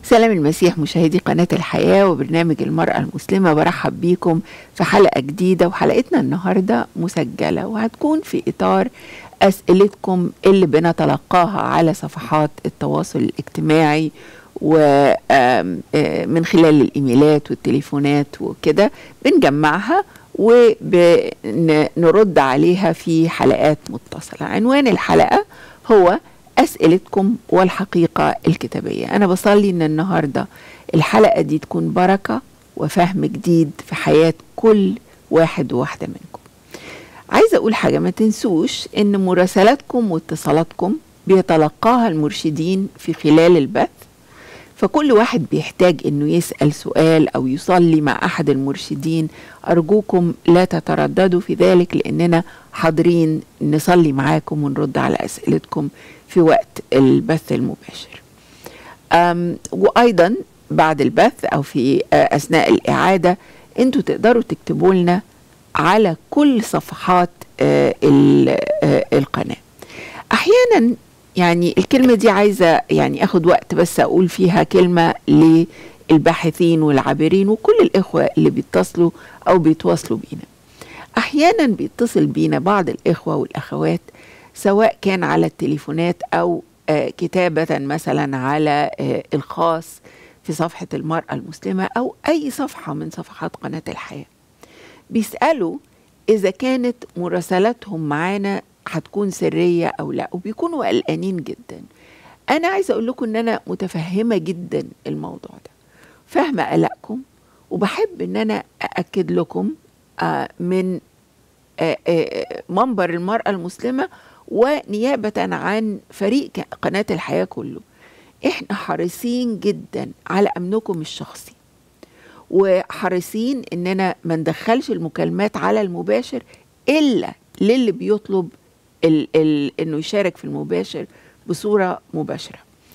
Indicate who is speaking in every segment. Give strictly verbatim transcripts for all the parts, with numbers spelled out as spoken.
Speaker 1: سلام المسيح مشاهدي قناة الحياة وبرنامج المرأة المسلمة، برحب بيكم في حلقة جديدة. وحلقتنا النهاردة مسجلة وهتكون في إطار أسئلتكم اللي بنتلقاها على صفحات التواصل الاجتماعي ومن خلال الإيميلات والتليفونات وكده، بنجمعها وبنرد عليها في حلقات متصلة. عنوان الحلقة هو أسئلتكم والحقيقة الكتابية. أنا بصلي إن النهاردة الحلقة دي تكون بركة وفهم جديد في حياة كل واحد وواحدة منكم. عايزة أقول حاجة، ما تنسوش إن مراسلاتكم واتصالاتكم بيتلقاها المرشدين في خلال البث، فكل واحد بيحتاج إنه يسأل سؤال أو يصلي مع أحد المرشدين. أرجوكم لا تترددوا في ذلك، لأننا حاضرين نصلي معاكم ونرد على أسئلتكم في وقت البث المباشر. وأيضا بعد البث أو في أثناء الإعادة أنتوا تقدروا تكتبوا لنا على كل صفحات القناة. أحيانا يعني الكلمة دي عايزة يعني أخد وقت بس أقول فيها كلمة للباحثين والعابرين وكل الإخوة اللي بيتصلوا أو بيتواصلوا بينا. أحيانا بيتصل بينا بعض الإخوة والأخوات، سواء كان على التليفونات أو آه كتابة مثلا على آه الخاص في صفحة المرأة المسلمة أو أي صفحة من صفحات قناة الحياة، بيسألوا إذا كانت مراسلاتهم معانا هتكون سرية أو لا، وبيكونوا قلقانين جدا. أنا عايزة أقول لكم إن أنا متفهمة جدا الموضوع ده، فاهمة قلقكم، وبحب إن أنا أأكد لكم آه من آه آه منبر المرأة المسلمة ونيابة عن فريق قناة الحياة كله، إحنا حريصين جدا على أمنكم الشخصي، وحريصين إننا ما ندخلش المكالمات على المباشر إلا للي بيطلب ال ال إنه يشارك في المباشر بصورة مباشرة.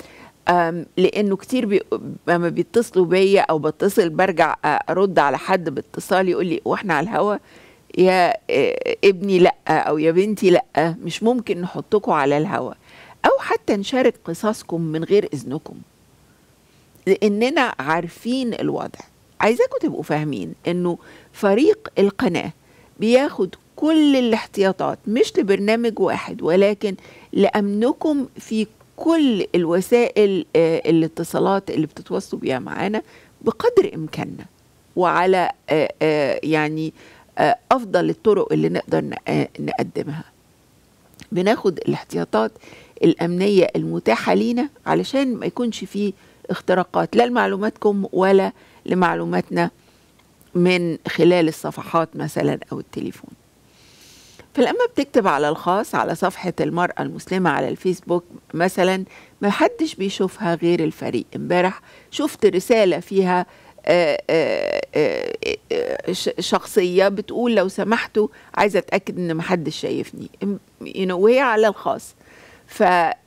Speaker 1: لأنه كتير بي لما بيتصلوا بيا أو بتصل برجع أرد على حد باتصال يقول لي وإحنا على الهوا يا ابني لأ أو يا بنتي لأ، مش ممكن نحطكم على الهوا أو حتى نشارك قصصكم من غير إذنكم، لأننا عارفين الوضع. عايزاكم تبقوا فاهمين إنه فريق القناة بياخد كل الاحتياطات، مش لبرنامج واحد ولكن لأمنكم في كل الوسائل الاتصالات اللي بتتواصلوا بيها معانا بقدر إمكاننا، وعلى يعني أفضل الطرق اللي نقدر نقدمها. بناخد الاحتياطات الأمنية المتاحة لينا علشان ما يكونش فيه اختراقات لا لمعلوماتكم ولا لمعلوماتنا من خلال الصفحات مثلا أو التليفون. فلما بتكتب على الخاص على صفحة المرأة المسلمة على الفيسبوك مثلا، ما حدش بيشوفها غير الفريق. امبارح شفت رسالة فيها آآ آآ شخصية بتقول لو سمحتوا عايزة أتأكد إن محدش شايفني، وهي على الخاص. ف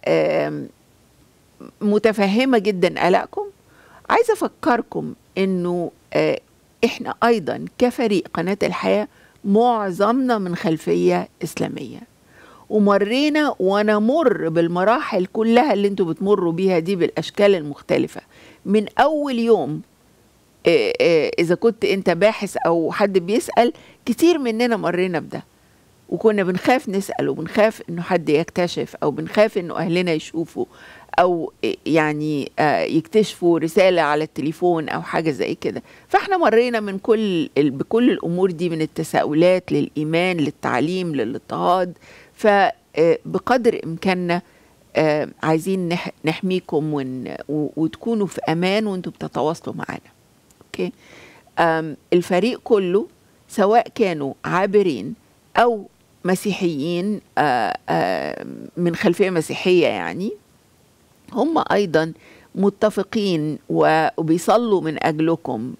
Speaker 1: متفهمة جدا قلقكم. عايزة أفكركم إنه إحنا أيضا كفريق قناة الحياة معظمنا من خلفية إسلامية، ومرينا ونمر بالمراحل كلها اللي انتوا بتمروا بيها دي بالأشكال المختلفة من أول يوم. إذا كنت أنت باحث أو حد بيسأل، كتير مننا مرينا بده، وكنا بنخاف نسأل وبنخاف إنه حد يكتشف أو بنخاف إنه أهلنا يشوفوا أو يعني يكتشفوا رسالة على التليفون أو حاجة زي كده. فإحنا مرينا من كل بكل الأمور دي، من التساؤلات للإيمان للتعليم للاضطهاد. فبقدر إمكاننا عايزين نحميكم وتكونوا في أمان وأنتوا بتتواصلوا معنا. أوكي، الفريق كله سواء كانوا عابرين أو مسيحيين من خلفية مسيحية، يعني هم أيضا متفقين وبيصلوا من أجلكم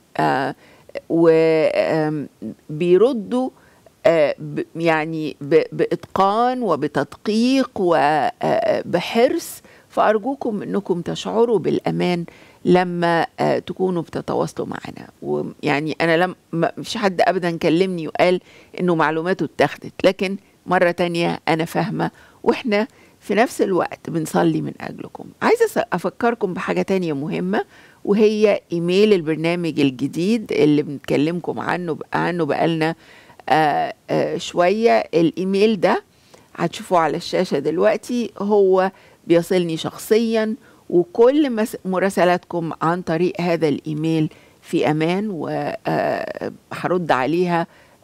Speaker 1: وبيردوا يعني بإتقان وبتدقيق وبحرص. فأرجوكم أنكم تشعروا بالأمان لما تكونوا بتتواصلوا معنا. ويعني أنا لم مش حد أبدا كلمني وقال أنه معلوماته اتاخدت، لكن مرة تانية أنا فاهمة، وإحنا في نفس الوقت بنصلي من أجلكم. عايزة أفكركم بحاجة تانية مهمة، وهي إيميل البرنامج الجديد اللي بنتكلمكم عنه عنه بقالنا آآ آآ شوية. الإيميل ده هتشوفوه على الشاشة دلوقتي، هو بيصلني شخصيا، وكل مراسلاتكم عن طريق هذا الإيميل في أمان، وهرد عليها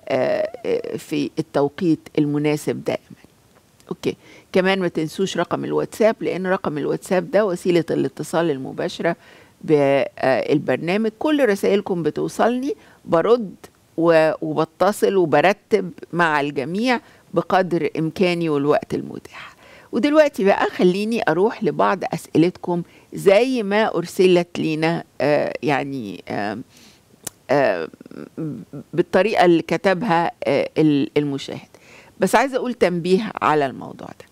Speaker 1: في التوقيت المناسب دائما. أوكي، كمان ما تنسوش رقم الواتساب، لأن رقم الواتساب ده وسيلة الاتصال المباشرة بالبرنامج. كل رسائلكم بتوصلني، برد وبتصل وبرتب مع الجميع بقدر إمكاني والوقت المتاح. ودلوقتي بقى خليني أروح لبعض أسئلتكم زي ما أرسلت لينا آه يعني آه آه بالطريقة اللي كتبها آه المشاهد. بس عايزة أقول تنبيه على الموضوع ده،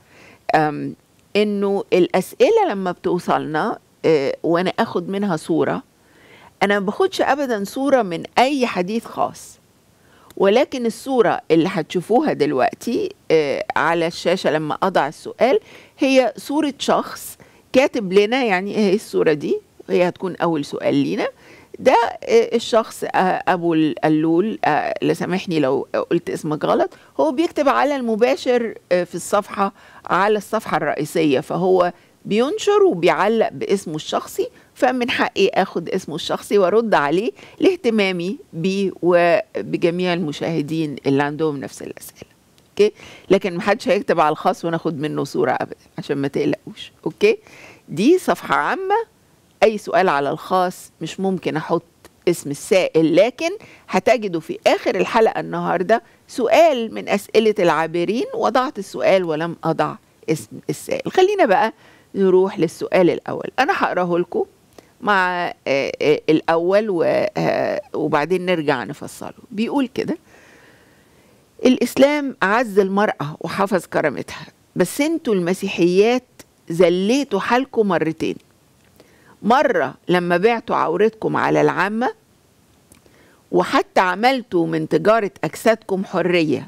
Speaker 1: إنه الأسئلة لما بتوصلنا آه وأنا أخد منها صورة، أنا ما باخدش أبدا صورة من أي حديث خاص، ولكن الصورة اللي هتشوفوها دلوقتي آه على الشاشة لما أضع السؤال هي صورة شخص كاتب لنا. يعني ايه الصورة دي؟ هي هتكون أول سؤال لينا. ده آه الشخص آه أبو اللول، آه لا سامحني لو قلت اسمك غلط، هو بيكتب على المباشر آه في الصفحة، على الصفحة الرئيسية، فهو بينشر وبيعلق باسمه الشخصي، فمن حقي اخد اسمه الشخصي وارد عليه لاهتمامي بيه وبجميع المشاهدين اللي عندهم نفس الاسئله. اوكي، لكن محدش هيكتب على الخاص وناخد منه صوره ابدا، عشان ما تقلقوش. اوكي، دي صفحه عامه، اي سؤال على الخاص مش ممكن احط اسم السائل، لكن هتجدوا في اخر الحلقه النهارده سؤال من اسئله العابرين، وضعت السؤال ولم اضع اسم السائل. خلينا بقى نروح للسؤال الأول. أنا هقراه لكم مع الأول وبعدين نرجع نفصله. بيقول كده: الإسلام أعز المرأة وحفظ كرامتها، بس انتوا المسيحيات زليتوا حالكم مرتين. مرة لما بعتوا عورتكم على العامة، وحتى عملتوا من تجارة أجسادكم حرية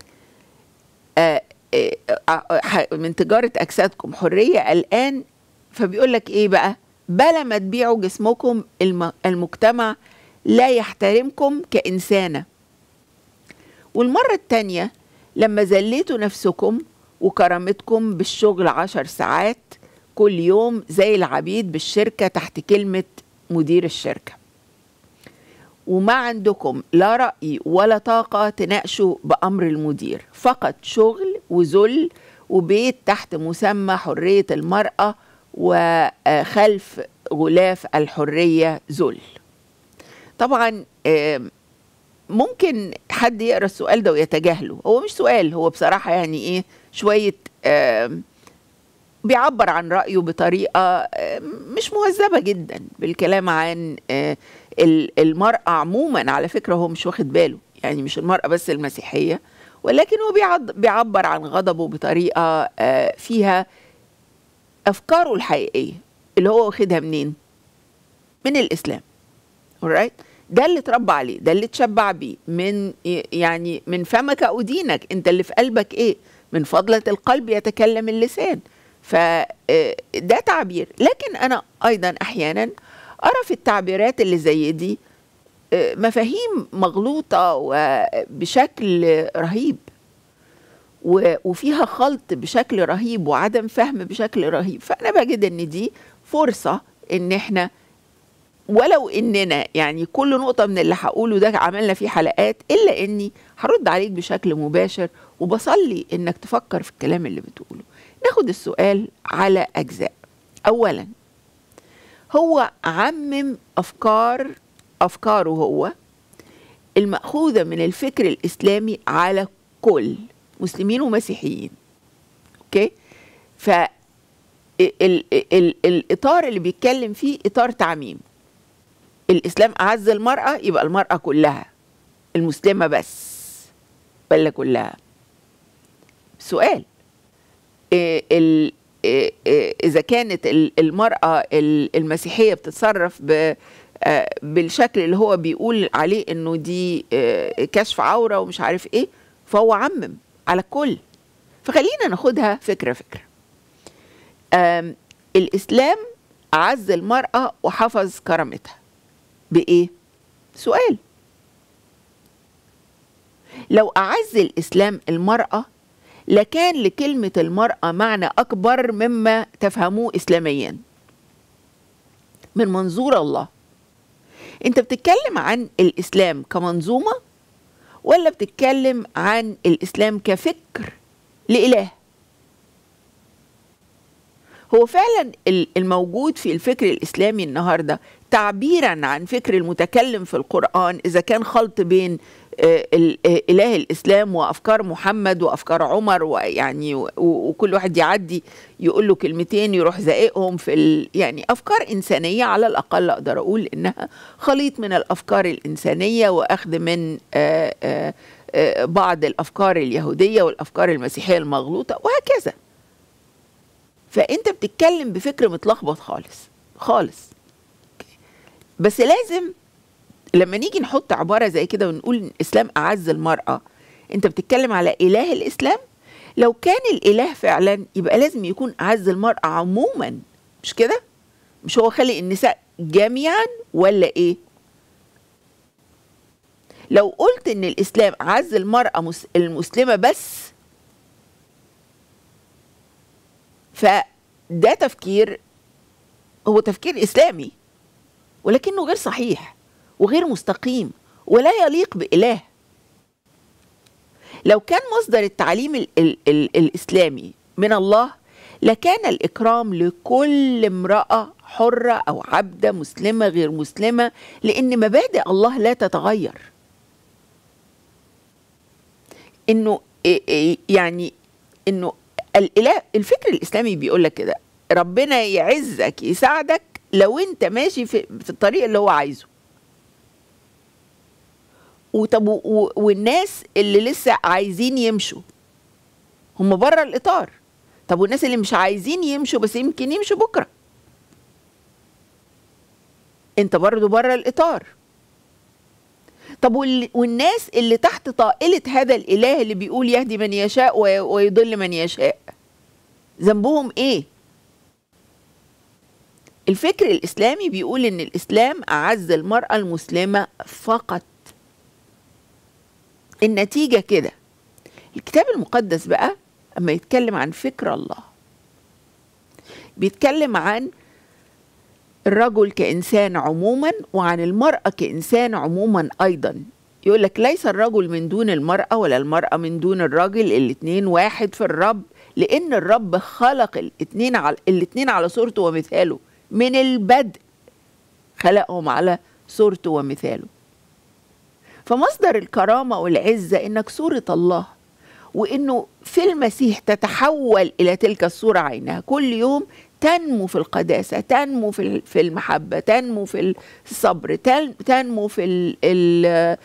Speaker 1: من تجارة أجسادكم حرية الآن. فبيقول لك إيه بقى؟ بلا ما تبيعوا جسمكم، المجتمع لا يحترمكم كإنسانة. والمرة التانية لما زليتوا نفسكم وكرامتكم بالشغل عشر ساعات كل يوم زي العبيد بالشركة تحت كلمة مدير الشركة، وما عندكم لا رأي ولا طاقة تناقشوا بأمر المدير، فقط شغل وذل وبيت تحت مسمى حرية المرأة، وخلف غلاف الحرية ذل. طبعا ممكن حد يقرأ السؤال ده ويتجاهله، هو مش سؤال، هو بصراحة يعني ايه شوية بيعبر عن رأيه بطريقة مش مهذبة جدا بالكلام عن المرأة عموما. على فكرة هو مش واخد باله، يعني مش المرأة بس المسيحية، ولكن هو بيعبر عن غضبه بطريقة فيها أفكاره الحقيقية اللي هو واخدها منين؟ من الإسلام. alright؟ ده اللي اتربى عليه، ده اللي اتشبع بيه، من يعني من فمك أدينك، انت اللي في قلبك ايه؟ من فضلة القلب يتكلم اللسان. فده تعبير. لكن أنا أيضا أحيانا أرى في التعبيرات اللي زي دي مفاهيم مغلوطة وبشكل رهيب، وفيها خلط بشكل رهيب وعدم فهم بشكل رهيب. فأنا بجد إن دي فرصة إن إحنا ولو إننا يعني كل نقطة من اللي هقوله ده عملنا فيه حلقات، إلا إني هرد عليك بشكل مباشر، وبصلي إنك تفكر في الكلام اللي بتقوله. ناخد السؤال على أجزاء. أولا، هو عمم أفكار أفكاره هو المأخوذة من الفكر الإسلامي على كل مسلمين ومسيحيين. أوكي؟ فالإطار اللي بيتكلم فيه إطار تعميم. الإسلام أعز المرأة، يبقى المرأة كلها، المسلمة بس ولا كلها؟ سؤال. ال إذا كانت المرأة المسيحية بتتصرف بالشكل اللي هو بيقول عليه إنه دي كشف عورة ومش عارف إيه، فهو عمم على الكل. فخلينا ناخدها فكرة فكرة. الإسلام أعز المرأة وحفظ كرامتها بإيه؟ سؤال. لو أعز الإسلام المرأة لكان لكلمة المرأة معنى أكبر مما تفهموه إسلاميا من منظور الله. أنت بتتكلم عن الإسلام كمنظومة ولا بتتكلم عن الإسلام كفكر لإله؟ هو فعلا الموجود في الفكر الإسلامي النهاردة تعبيرا عن فكر المتكلم في القرآن، إذا كان خلط بين إله الإسلام وأفكار محمد وأفكار عمر، ويعني وكل واحد يعدي يقول له كلمتين يروح زائقهم في ال يعني أفكار إنسانية على الأقل أقدر أقول إنها خليط من الأفكار الإنسانية وأخذ من آآ آآ بعض الأفكار اليهودية والأفكار المسيحية المغلوطة وهكذا. فأنت بتتكلم بفكر متلخبط خالص خالص. بس لازم لما نيجي نحط عبارة زي كده ونقول إن الإسلام أعز المرأة، أنت بتتكلم على إله الإسلام. لو كان الإله فعلا يبقى لازم يكون أعز المرأة عموما، مش كده؟ مش هو خلق النساء جميعا ولا إيه؟ لو قلت إن الإسلام أعز المرأة المسلمة بس، فده تفكير هو تفكير إسلامي ولكنه غير صحيح وغير مستقيم ولا يليق بإله. لو كان مصدر التعليم ال ال ال الإسلامي من الله لكان الإكرام لكل امرأة حرة أو عبدة مسلمة غير مسلمة، لأن مبادئ الله لا تتغير. إنه يعني إنه الإله الفكر الإسلامي بيقول لك كده، ربنا يعزك يساعدك لو أنت ماشي في, في الطريق اللي هو عايزه. وطب والناس اللي لسه عايزين يمشوا هم بره الإطار. طب والناس اللي مش عايزين يمشوا بس يمكن يمشوا بكرة، أنت برضو بره الإطار. طب والناس اللي تحت طائلة هذا الإله اللي بيقول يهدي من يشاء ويضل من يشاء، ذنبهم إيه؟ الفكر الإسلامي بيقول إن الإسلام أعز المرأة المسلمة فقط. النتيجة كده. الكتاب المقدس بقى أما يتكلم عن فكر الله بيتكلم عن الرجل كإنسان عموما وعن المرأة كإنسان عموما أيضا. يقول لك ليس الرجل من دون المرأة ولا المرأة من دون الرجل، الاتنين واحد في الرب، لأن الرب خلق الاتنين على الاتنين على صورته ومثاله من البدء، خلقهم على صورته ومثاله. فمصدر الكرامة والعزة إنك صورة الله، وإنه في المسيح تتحول إلى تلك الصورة عينها كل يوم، تنمو في القداسة، تنمو في في المحبة، تنمو في الصبر، تنمو في ال ال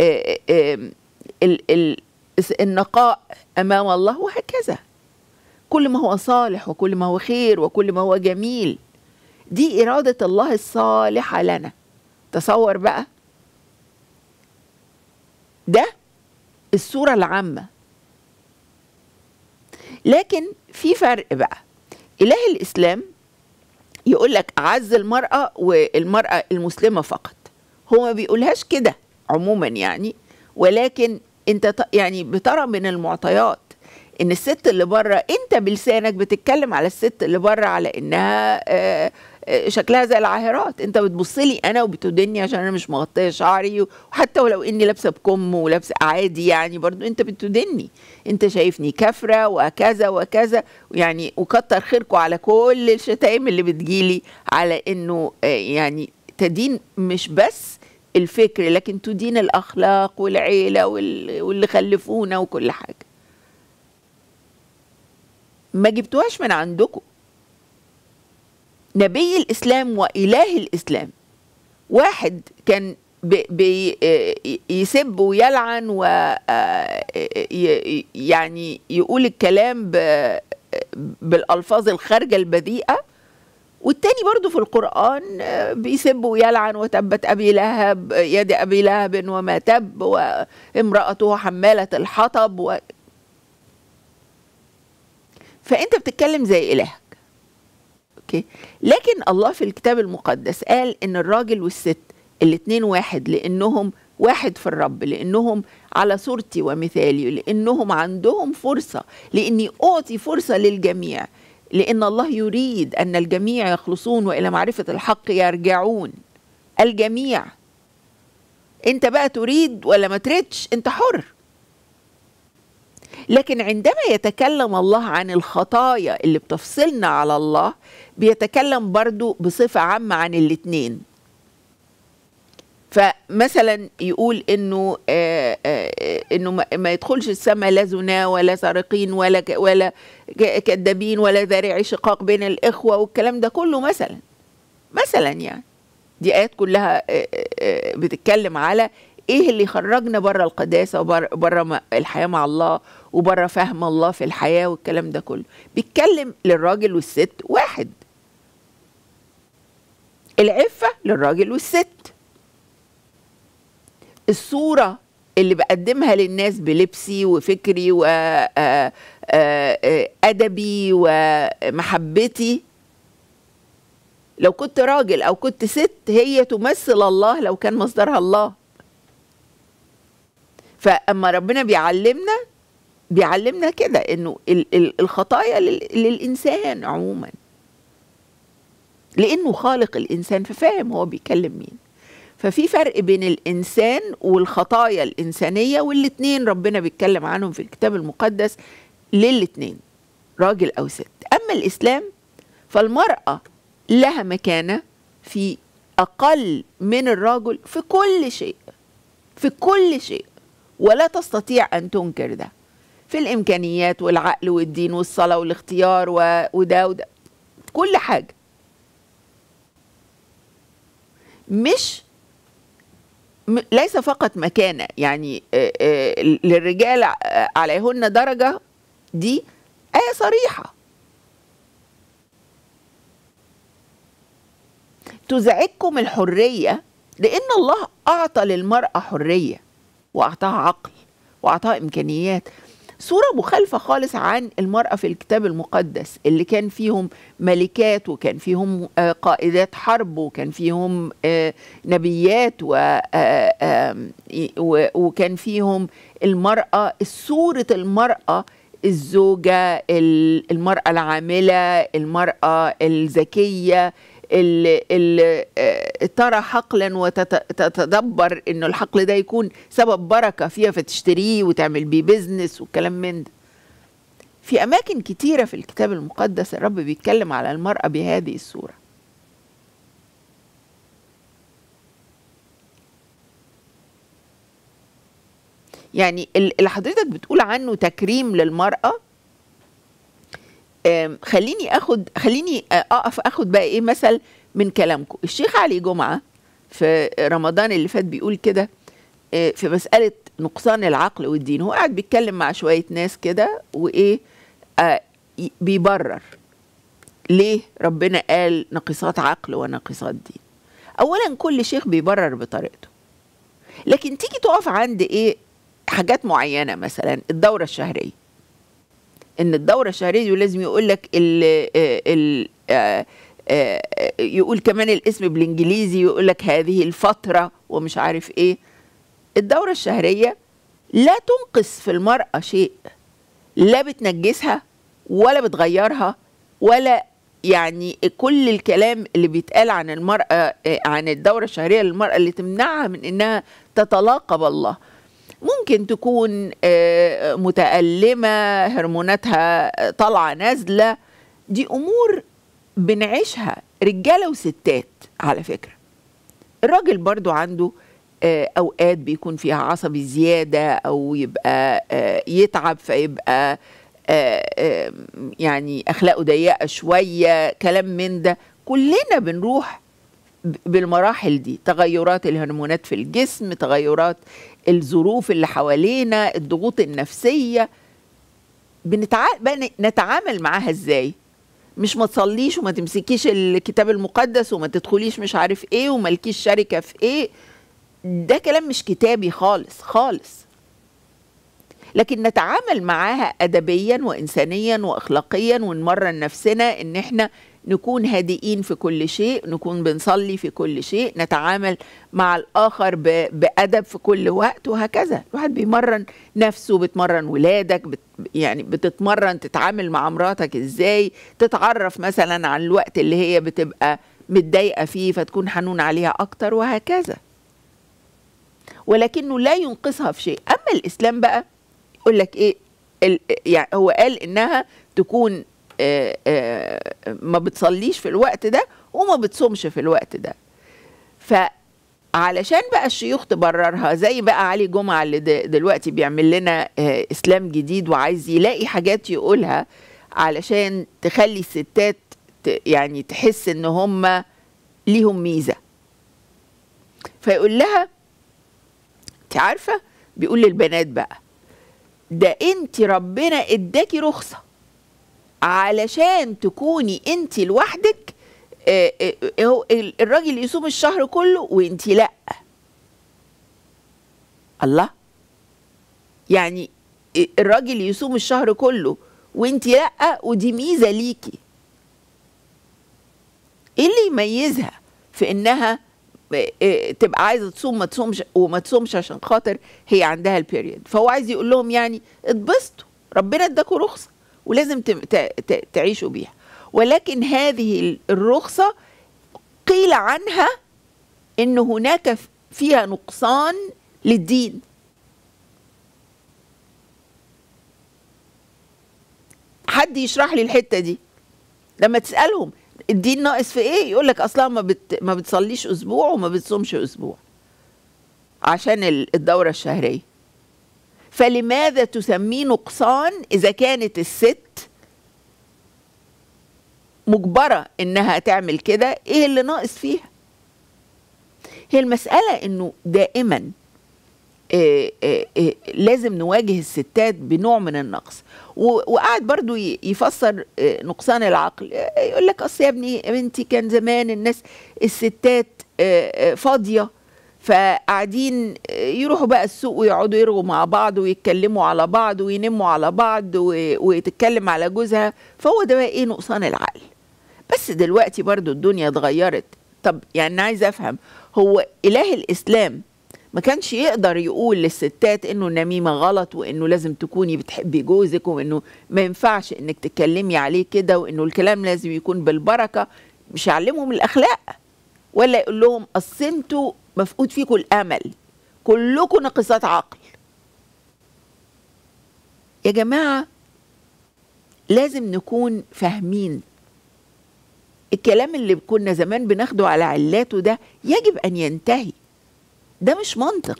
Speaker 1: ال ال النقاء أمام الله، وهكذا. كل ما هو صالح وكل ما هو خير وكل ما هو جميل، دي إرادة الله الصالحة لنا. تصور بقى، ده الصورة العامة. لكن في فرق بقى. إله الإسلام يقول لك أعز المرأة والمرأة المسلمة فقط. هو ما بيقولهاش كده عموما يعني، ولكن انت يعني بترى من المعطيات ان الست اللي بره، انت بلسانك بتتكلم على الست اللي بره على انها آآ آآ شكلها زي العاهرات. انت بتبصلي انا وبتدني عشان انا مش مغطيه شعري، وحتى ولو اني لابسه بكم ولابسه عادي يعني برضو انت بتدني، انت شايفني كافره وكذا وكذا يعني. وكتر خيركم على كل الشتائم اللي بتجيلي على انه يعني تدين مش بس الفكر لكن تدين الاخلاق والعيله واللي خلفونا وكل حاجه. ما جبتوهاش من عندكم. نبي الإسلام وإله الإسلام واحد كان بيسب ويلعن و يعني يقول الكلام بالألفاظ الخارجة البذيئة، والتاني برضو في القرآن بيسب ويلعن وتبت أبي لهب يد أبي لهب وما تب وامرأته حمالة الحطب و... فأنت بتتكلم زي إلهك. اوكي، لكن الله في الكتاب المقدس قال ان الراجل والست الاتنين واحد، لانهم واحد في الرب، لانهم على صورتي ومثالي، لانهم عندهم فرصة، لاني اعطي فرصة للجميع، لان الله يريد ان الجميع يخلصون والى معرفة الحق يرجعون. الجميع. انت بقى تريد ولا ما تريدش، انت حر. لكن عندما يتكلم الله عن الخطايا اللي بتفصلنا على الله، بيتكلم برضو بصفة عامة عن الاتنين. فمثلا يقول انه آآ آآ انه ما يدخلش السماء لا زنا ولا سارقين ولا ولا كذابين ولا ذارعي شقاق بين الاخوه والكلام ده كله، مثلا مثلا يعني دي ايات كلها بتتكلم على ايه اللي خرجنا بره القداسه وبره الحياه مع الله وبره فهم الله في الحياه والكلام ده كله. بيتكلم للراجل والست واحد، العفه للراجل والست. الصورة اللي بقدمها للناس بلبسي وفكري وأدبي ومحبتي، لو كنت راجل أو كنت ست، هي تمثل الله لو كان مصدرها الله. فأما ربنا بيعلمنا بيعلمنا كده إنه الخطايا للإنسان عموما، لأنه خالق الإنسان ففاهم هو بيكلم مين. ففي فرق بين الإنسان والخطايا الإنسانية، والاتنين ربنا بيتكلم عنهم في الكتاب المقدس للاتنين، راجل أو ست. أما الإسلام فالمرأة لها مكانة في أقل من الرجل في كل شيء، في كل شيء، ولا تستطيع أن تنكر ده، في الإمكانيات والعقل والدين والصلاة والاختيار وده وده، كل حاجة. مش ليس فقط مكانة، يعني للرجال عليهن درجة، دي آية صريحة. تزعجكم الحرية لأن الله أعطى للمرأة حرية وأعطاها عقل وأعطاها إمكانيات. صورة مخالفة خالص عن المرأة في الكتاب المقدس، اللي كان فيهم ملكات وكان فيهم قائدات حرب وكان فيهم نبيات وكان فيهم المرأة، صورة المرأة الزوجة، المرأة العاملة، المرأة الذكية اللي ترى حقلا وتتدبر انه الحقل ده يكون سبب بركة فيها فتشتريه وتعمل بيه بيزنس والكلام من ده. في اماكن كتيرة في الكتاب المقدس الرب بيتكلم على المرأة بهذه الصورة. يعني اللي حضرتك بتقول عنه تكريم للمرأة، خليني اخد خليني اقف اخد بقى ايه مثل من كلامكم. الشيخ علي جمعة في رمضان اللي فات بيقول كده في مسألة نقصان العقل والدين، هو قاعد بيتكلم مع شوية ناس كده وايه آه بيبرر ليه ربنا قال ناقصات عقل وناقصات دين. اولا كل شيخ بيبرر بطريقته، لكن تيجي تقف عند ايه حاجات معينة، مثلا الدورة الشهرية، ان الدورة الشهرية لازم يقول لك ال ال يقول كمان الاسم بالانجليزي، يقول لك هذه الفترة ومش عارف ايه. الدورة الشهرية لا تنقص في المرأة شيء، لا بتنجسها ولا بتغيرها، ولا يعني كل الكلام اللي بيتقال عن المرأة عن الدورة الشهرية للمرأة اللي تمنعها من انها تتلاقى بالله. ممكن تكون متألمة، هرموناتها طالعة نازلة، دي أمور بنعيشها رجالة وستات. على فكرة الراجل برضو عنده أوقات بيكون فيها عصبي زيادة، أو يبقى يتعب فيبقى يعني أخلاقه ضيقة شوية، كلام من ده. كلنا بنروح بالمراحل دي، تغيرات الهرمونات في الجسم، تغيرات الظروف اللي حوالينا، الضغوط النفسية، بنتع... نتعامل معاها ازاي؟ مش ما تصليش وما تمسكيش الكتاب المقدس وما تدخليش مش عارف ايه ومالكيش شركة في ايه، ده كلام مش كتابي خالص خالص. لكن نتعامل معاها أدبيا وإنسانيا وأخلاقيا، ونمرن نفسنا إن احنا نكون هادئين في كل شيء، نكون بنصلي في كل شيء، نتعامل مع الآخر بأدب في كل وقت، وهكذا. الواحد بيمرن نفسه، بتمرن ولادك، بت يعني بتتمرن تتعامل مع مراتك ازاي، تتعرف مثلا عن الوقت اللي هي بتبقى متضايقة فيه فتكون حنون عليها أكتر، وهكذا. ولكنه لا ينقصها في شيء. أما الإسلام بقى يقول لك إيه، يعني هو قال إنها تكون آآ آآ ما بتصليش في الوقت ده وما بتصومش في الوقت ده. فعلشان بقى الشيوخ تبررها، زي بقى علي جمعة اللي دلوقتي بيعمل لنا إسلام جديد وعايز يلاقي حاجات يقولها علشان تخلي الستات يعني تحس إن هم ليهم ميزة. فيقول لها انت عارفة، بيقول للبنات بقى، ده انت ربنا اداكي رخصة علشان تكوني انت لوحدك، الراجل يصوم الشهر كله وانت لا. الله، يعني الراجل يصوم الشهر كله وانت لا، ودي ميزة ليكي. ايه اللي يميزها في انها تبقى عايزه تصوم ما تصومش وما تصومش عشان خاطر هي عندها البيريود؟ فهو عايز يقول لهم يعني اتبسطوا، ربنا اداكوا رخصه ولازم تعيشوا بيها. ولكن هذه الرخصه قيل عنها ان هناك فيها نقصان للدين. حد يشرح لي الحته دي؟ لما تسالهم الدين ناقص في ايه، يقول لك اصلا ما بت... ما بتصليش اسبوع وما بتصومش اسبوع عشان الدوره الشهريه. فلماذا تسميه نقصان اذا كانت الست مجبره انها تعمل كده؟ ايه اللي ناقص فيها؟ هي المساله انه دائما إيه إيه إيه لازم نواجه الستات بنوع من النقص. وقاعد برضو يفسر نقصان العقل، يقول لك اصل يا ابني بنتي كان زمان الناس الستات فاضيه، فقاعدين يروحوا بقى السوق ويقعدوا يرغوا مع بعض ويتكلموا على بعض وينموا على بعض ويتكلم على جوزها، فهو ده بقى ايه، نقصان العقل. بس دلوقتي برضو الدنيا اتغيرت. طب يعني عايزه افهم، هو اله الاسلام ما كانش يقدر يقول للستات انه النميمه غلط، وانه لازم تكوني بتحبي جوزك، وانه ما ينفعش انك تتكلمي عليه كده، وانه الكلام لازم يكون بالبركه؟ مش يعلمهم الاخلاق؟ ولا يقول لهم اصل انتوا مفقود فيكم الامل، كلكم ناقصات عقل؟ يا جماعه لازم نكون فاهمين الكلام اللي كنا زمان بناخده على علاته ده يجب ان ينتهي. ده مش منطق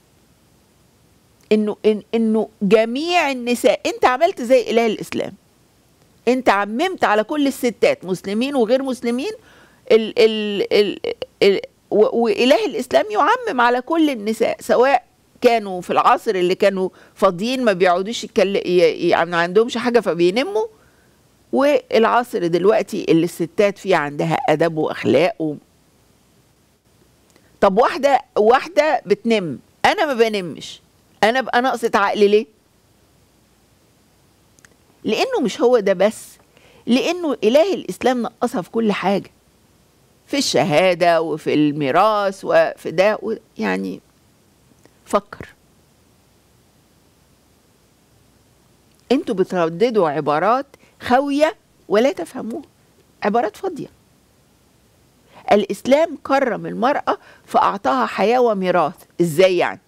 Speaker 1: انه إن انه جميع النساء، انت عملت زي اله الاسلام، انت عممت على كل الستات مسلمين وغير مسلمين، ال ال ال ال واله الاسلام يعمم على كل النساء، سواء كانوا في العصر اللي كانوا فاضيين ما بيقعدوش يتكلم، يعني ما عندهمش حاجه فبينموا، والعصر دلوقتي اللي الستات فيه عندها ادب واخلاق و... طب واحدة واحدة بتنم، أنا ما بنمش، أنا بقى ناقصة عقل ليه؟ لأنه مش هو ده بس، لأنه إله الإسلام نقصها في كل حاجة، في الشهادة وفي الميراث وفي ده، يعني فكر. أنتوا بترددوا عبارات خاوية ولا تفهموها، عبارات فاضية. الإسلام كرم المرأة فأعطاها حياة وميراث. إزاي يعني؟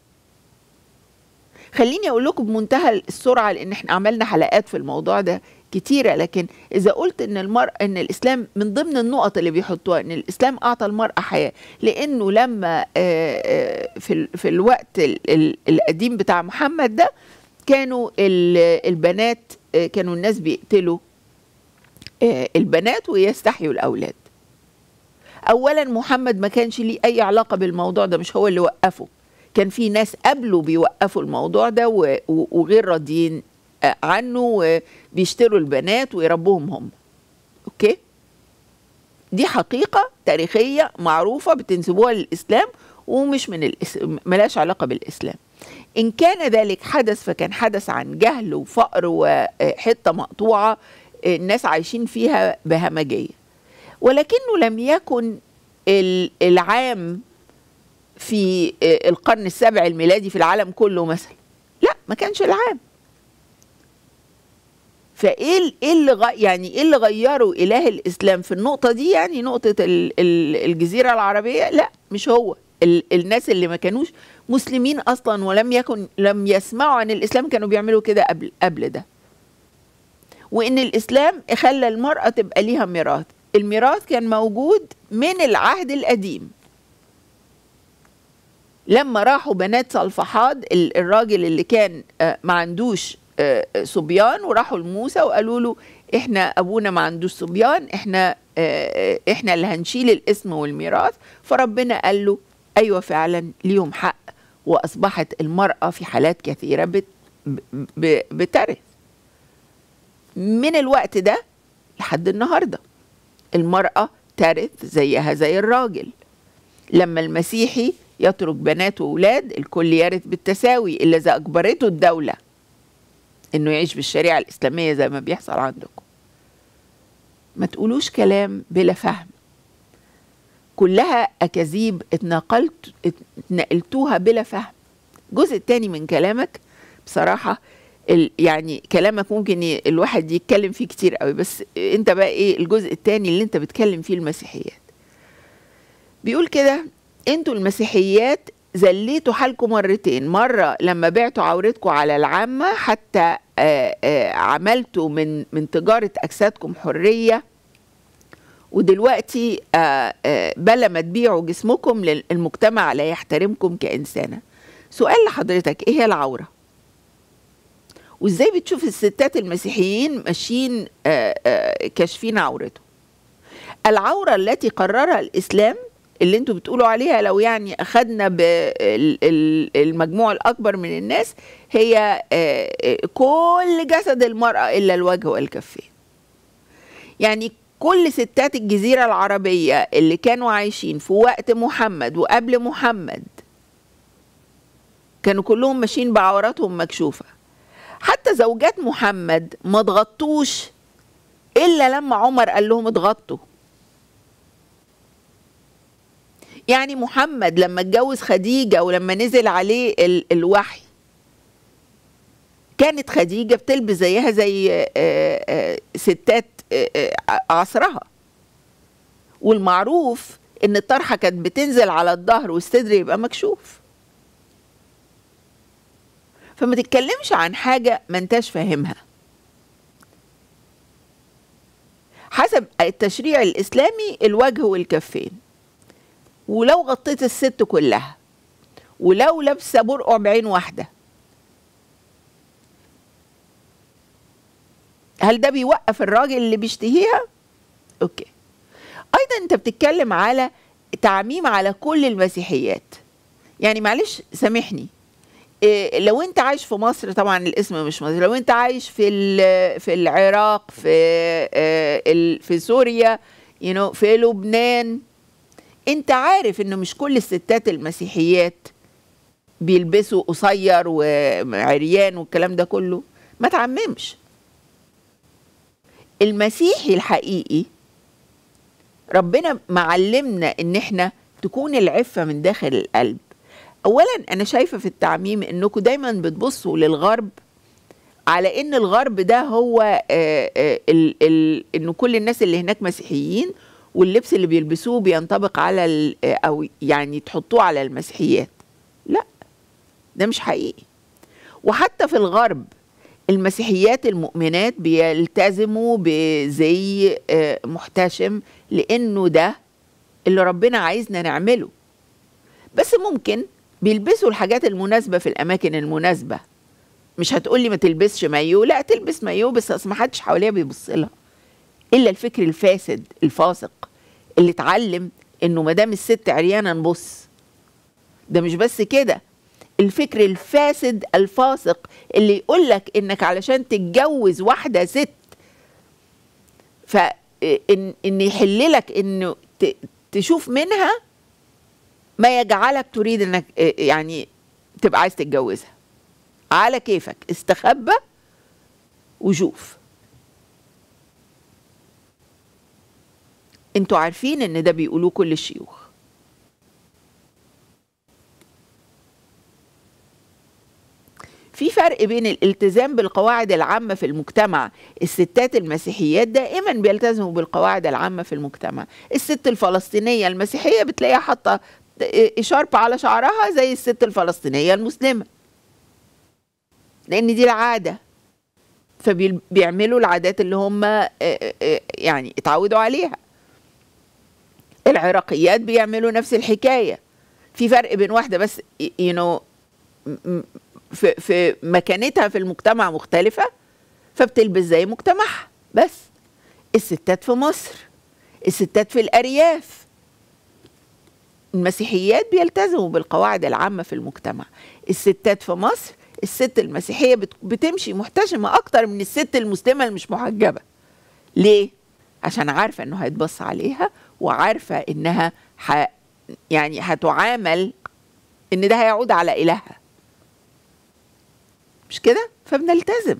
Speaker 1: خليني أقول لكم بمنتهى السرعة، لأن إحنا عملنا حلقات في الموضوع ده كتيرة، لكن إذا قلت إن المرأة إن الإسلام من ضمن النقط اللي بيحطوها إن الإسلام أعطى المرأة حياة، لأنه لما في في الوقت القديم بتاع محمد ده كانوا البنات، كانوا الناس بيقتلوا البنات ويستحيوا الأولاد. اولا محمد ما كانش ليه اي علاقه بالموضوع ده، مش هو اللي وقفه، كان في ناس قبله بيوقفوا الموضوع ده وغير راضيين عنه وبيشتروا البنات ويربوهم هم. اوكي، دي حقيقه تاريخيه معروفه بتنسبوها للاسلام ومش من الاسلام، ملاش علاقه بالاسلام. ان كان ذلك حدث فكان حدث عن جهل وفقر وحته مقطوعه الناس عايشين فيها بهمجيه. ولكنه لم يكن العام في القرن السابع الميلادي في العالم كله مثلا، لا ما كانش العام. فايه ايه اللي غ... يعني ايه اللي غيروا اله الاسلام في النقطه دي؟ يعني نقطه ال... ال... الجزيره العربيه، لا مش هو. ال... الناس اللي ما كانوش مسلمين اصلا ولم يكن لم يسمعوا عن الاسلام كانوا بيعملوا كده قبل قبل ده. وان الاسلام خلى المراه تبقى ليها ميراث. الميراث كان موجود من العهد القديم. لما راحوا بنات صلفحاد، الراجل اللي كان ما عندوش صبيان، وراحوا لموسى وقالوا له احنا ابونا ما عندوش صبيان، احنا احنا اللي هنشيل الاسم والميراث. فربنا قال له ايوه فعلا ليهم حق، واصبحت المرأة في حالات كثيرة بت بترث. من الوقت ده لحد النهارده المرأة ترث زيها زي الراجل. لما المسيحي يترك بنات وأولاد الكل يرث بالتساوي، إلا إذا أجبرته الدولة إنه يعيش بالشريعة الإسلامية زي ما بيحصل عندكم. ما تقولوش كلام بلا فهم، كلها أكاذيب اتنقلت اتنقلتوها بلا فهم. الجزء الثاني من كلامك بصراحة يعني كلامك ممكن الواحد يتكلم فيه كتير قوي، بس انت بقى ايه الجزء الثاني اللي انت بتكلم فيه المسيحيات؟ بيقول كده: انتوا المسيحيات زليتوا حالكم مرتين، مرة لما بعتوا عورتكم على العامة حتى آآ آآ عملتوا من من تجارة أجسادكم حرية، ودلوقتي آآ آآ بلا ما تبيعوا جسمكم للمجتمع لا يحترمكم كإنسانة. سؤال لحضرتك، ايه هي العورة؟ وازاي بتشوف الستات المسيحيين ماشيين كاشفين عورتهم؟ العورة التي قررها الإسلام اللي انتوا بتقولوا عليها لو يعني أخذنا بالمجموع الأكبر من الناس هي كل جسد المرأة إلا الوجه والكفين. يعني كل ستات الجزيرة العربية اللي كانوا عايشين في وقت محمد وقبل محمد كانوا كلهم ماشيين بعوراتهم مكشوفة. حتى زوجات محمد ما اتغطوش إلا لما عمر قال لهم اتغطوا. يعني محمد لما اتجوز خديجة ولما نزل عليه ال الوحي كانت خديجة بتلبس زيها زي ستات عصرها، والمعروف ان الطرحة كانت بتنزل على الظهر والصدر يبقى مكشوف. فما تتكلمش عن حاجة ما انتاش فاهمها. حسب التشريع الإسلامي الوجه والكفين، ولو غطيت الست كلها ولو لابسه برقع بعين واحده، هل ده بيوقف الراجل اللي بيشتهيها؟ اوكي. ايضا انت بتتكلم على تعميم على كل المسيحيات. يعني معلش سامحني، إيه لو انت عايش في مصر، طبعا الاسم مش مصر، لو انت عايش في في العراق، في اه في سوريا، you know, في لبنان، انت عارف انه مش كل الستات المسيحيات بيلبسوا قصير وعريان والكلام ده كله. ما تعممش. المسيحي الحقيقي ربنا معلمنا ان احنا تكون العفة من داخل القلب. اولا انا شايفة في التعميم انكم دايما بتبصوا للغرب على ان الغرب ده هو آآ آآ ال ال انه كل الناس اللي هناك مسيحيين، واللبس اللي بيلبسوه بينطبق على او يعني تحطوه على المسيحيات. لا، ده مش حقيقي. وحتى في الغرب المسيحيات المؤمنات بيلتزموا بزي محتشم، لانه ده اللي ربنا عايزنا نعمله. بس ممكن بيلبسوا الحاجات المناسبة في الاماكن المناسبة. مش هتقولي ما تلبسش مايو، لا تلبس مايو، بس اصل ما حدش حواليها بيبص لها الا الفكر الفاسد الفاسق اللي اتعلم انه ما دام الست عريانه نبص. ده مش بس كده، الفكر الفاسد الفاسق اللي يقول لك انك علشان تتجوز واحده ست فان ان يحل لك انه تشوف منها ما يجعلك تريد انك يعني تبقى عايز تتجوزها. على كيفك، استخبى وشوف. انتوا عارفين ان ده بيقولوه كل الشيوخ. في فرق بين الالتزام بالقواعد العامة في المجتمع. الستات المسيحيات دائما بيلتزموا بالقواعد العامة في المجتمع. الست الفلسطينية المسيحية بتلاقيها حاطة إشارة على شعرها زي الست الفلسطينية المسلمة، لأن دي العادة، فبيعملوا العادات اللي هم يعني اتعودوا عليها. العراقيات بيعملوا نفس الحكاية. في فرق بين واحدة بس you know في, في مكانتها في المجتمع مختلفة فبتلبس زي مجتمعها. بس الستات في مصر، الستات في الأرياف، المسيحيات بيلتزموا بالقواعد العامة في المجتمع. الستات في مصر، الست المسيحية بتمشي محتشمة أكتر من الست المسلمة المش محجبة. ليه؟ عشان عارفة إنه هيتبص عليها، وعارفة إنها ح... يعني هتعامل إن ده هيعود على إلهها، مش كده؟ فبنلتزم.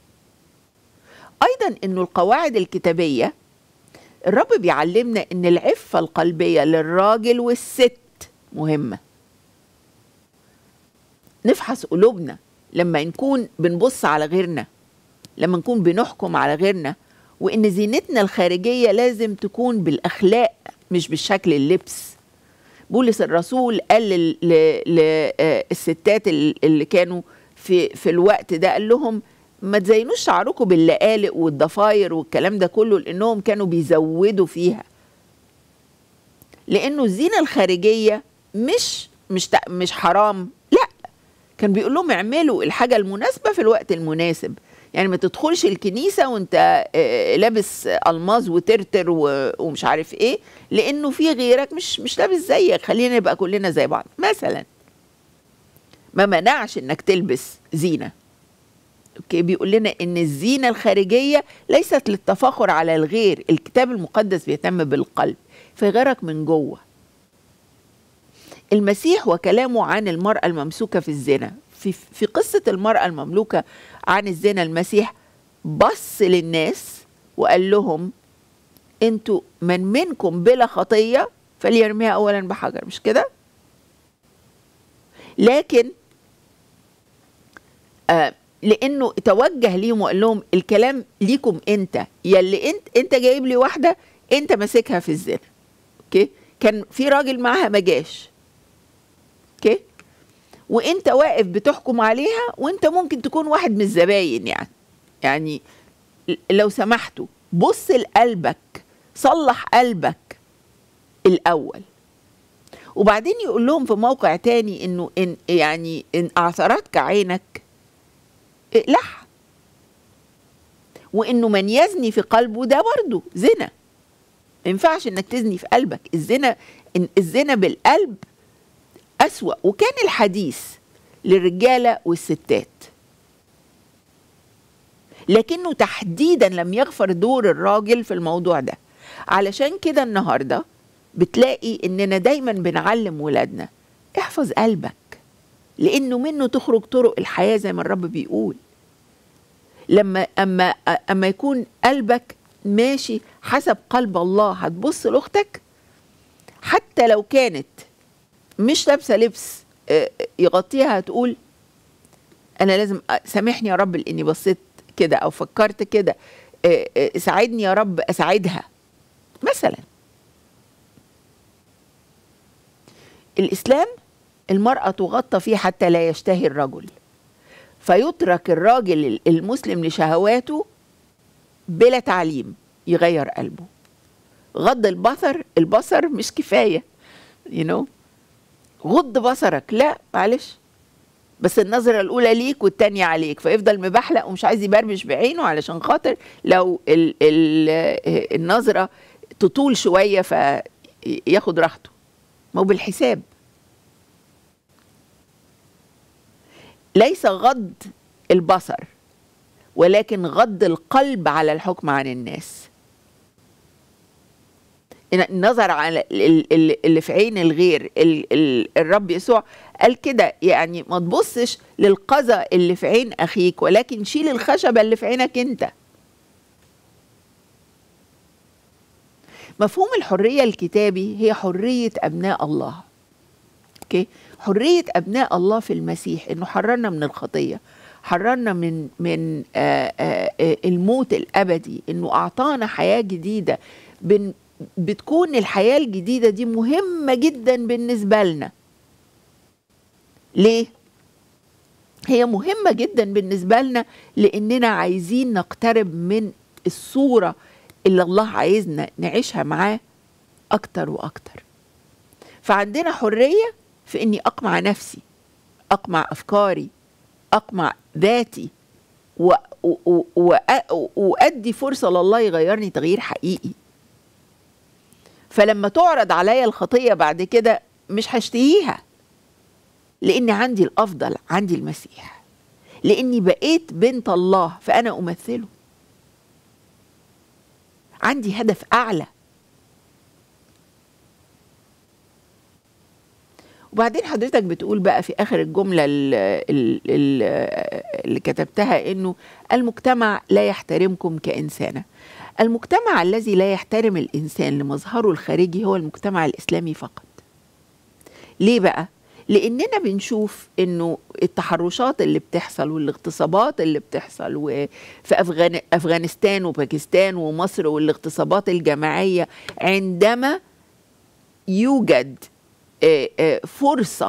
Speaker 1: أيضا إنه القواعد الكتابية الرب بيعلمنا إن العفة القلبية للراجل والست مهمة. نفحص قلوبنا لما نكون بنبص على غيرنا، لما نكون بنحكم على غيرنا، وإن زينتنا الخارجية لازم تكون بالأخلاق مش بالشكل اللبس. بولس الرسول قال للستات اللي كانوا في, في الوقت ده، قال لهم ما تزينوش شعركم باللقالق والضفاير والكلام ده كله، لأنهم كانوا بيزودوا فيها. لأنه الزينة الخارجية مش مش مش حرام، لا، كان بيقول لهم اعملوا الحاجة المناسبة في الوقت المناسب. يعني ما تدخلش الكنيسة وانت لابس ألماظ وترتر ومش عارف ايه، لأنه في غيرك مش مش لابس زيك، خلينا نبقى كلنا زي بعض مثلا. ما منعش انك تلبس زينة. اوكي، بيقول لنا ان الزينة الخارجية ليست للتفاخر على الغير. الكتاب المقدس بيهتم بالقلب، في غيرك من جوه. المسيح وكلامه عن المرأة الممسوكة في الزنا، في في قصة المرأة المملوكة عن الزنا، المسيح بص للناس وقال لهم انتوا من منكم بلا خطية فليرميها اولا بحجر، مش كده؟ لكن آه لانه توجه ليهم وقال لهم الكلام ليكم انت، يلي انت انت جايب لي واحده انت ماسكها في الزنا. اوكي، كان في راجل معاها ما جاش، اوكي، وانت واقف بتحكم عليها، وانت ممكن تكون واحد من الزباين. يعني يعني لو سمحتوا بص لقلبك، صلح قلبك الاول. وبعدين يقول لهم في موقع تاني انه ان يعني ان اعثرتك عينك اقلعها، وانه من يزني في قلبه ده برضه زنا. ما ينفعش انك تزني في قلبك. الزنا إن الزنا بالقلب أسوأ. وكان الحديث للرجالة والستات، لكنه تحديدا لم يغفر دور الراجل في الموضوع ده. علشان كده النهارده بتلاقي اننا دايما بنعلم ولادنا احفظ قلبك، لانه منه تخرج طرق الحياة زي ما الرب بيقول. لما اما اما يكون قلبك ماشي حسب قلب الله، هتبص لاختك حتى لو كانت مش لابسه لبس يغطيها، هتقول انا لازم سامحني يا رب لاني بصيت كده او فكرت كده، ساعدني يا رب اساعدها مثلا. الإسلام المرأة تغطى فيه حتى لا يشتهي الرجل، فيترك الراجل المسلم لشهواته بلا تعليم يغير قلبه. غض البصر البصر مش كفاية، you know. غض بصرك، لا معلش، بس النظرة الأولى ليك والتانية عليك، فيفضل مبحلق ومش عايز يبرمش بعينه علشان خاطر لو ال ال النظرة تطول شوية فياخد راحته. ما هو بالحساب. ليس غض البصر ولكن غض القلب على الحكم عن الناس. النظر على اللي في عين الغير. الرب يسوع قال كده، يعني ما تبصش للقذى اللي في عين أخيك، ولكن شيل الخشبة اللي في عينك انت. مفهوم الحرية الكتابي هي حرية أبناء الله. أوكي؟ حرية أبناء الله في المسيح إنه حررنا من الخطية، حررنا من من آآ آآ الموت الأبدي، إنه أعطانا حياة جديدة. بن بتكون الحياة الجديدة دي مهمة جدا بالنسبة لنا. ليه؟ هي مهمة جدا بالنسبة لنا لأننا عايزين نقترب من الصورة اللي الله عايزنا نعيشها معاه أكتر وأكتر. فعندنا حرية في إني أقمع نفسي، أقمع أفكاري، أقمع ذاتي، وأدي فرصة لله يغيرني تغيير حقيقي. فلما تعرض عليا الخطية بعد كده مش هشتهيها، لأني عندي الأفضل، عندي المسيح، لأني بقيت بنت الله فأنا أمثله، عندي هدف أعلى. وبعدين حضرتك بتقول بقى في آخر الجملة اللي كتبتها إنه المجتمع لا يحترمكم كإنسانة. المجتمع الذي لا يحترم الإنسان لمظهره الخارجي هو المجتمع الإسلامي فقط. ليه بقى؟ لأننا بنشوف إنه التحرشات اللي بتحصل والاغتصابات اللي بتحصل وفي أفغان أفغانستان وباكستان ومصر والاغتصابات الجماعية، عندما يوجد فرصة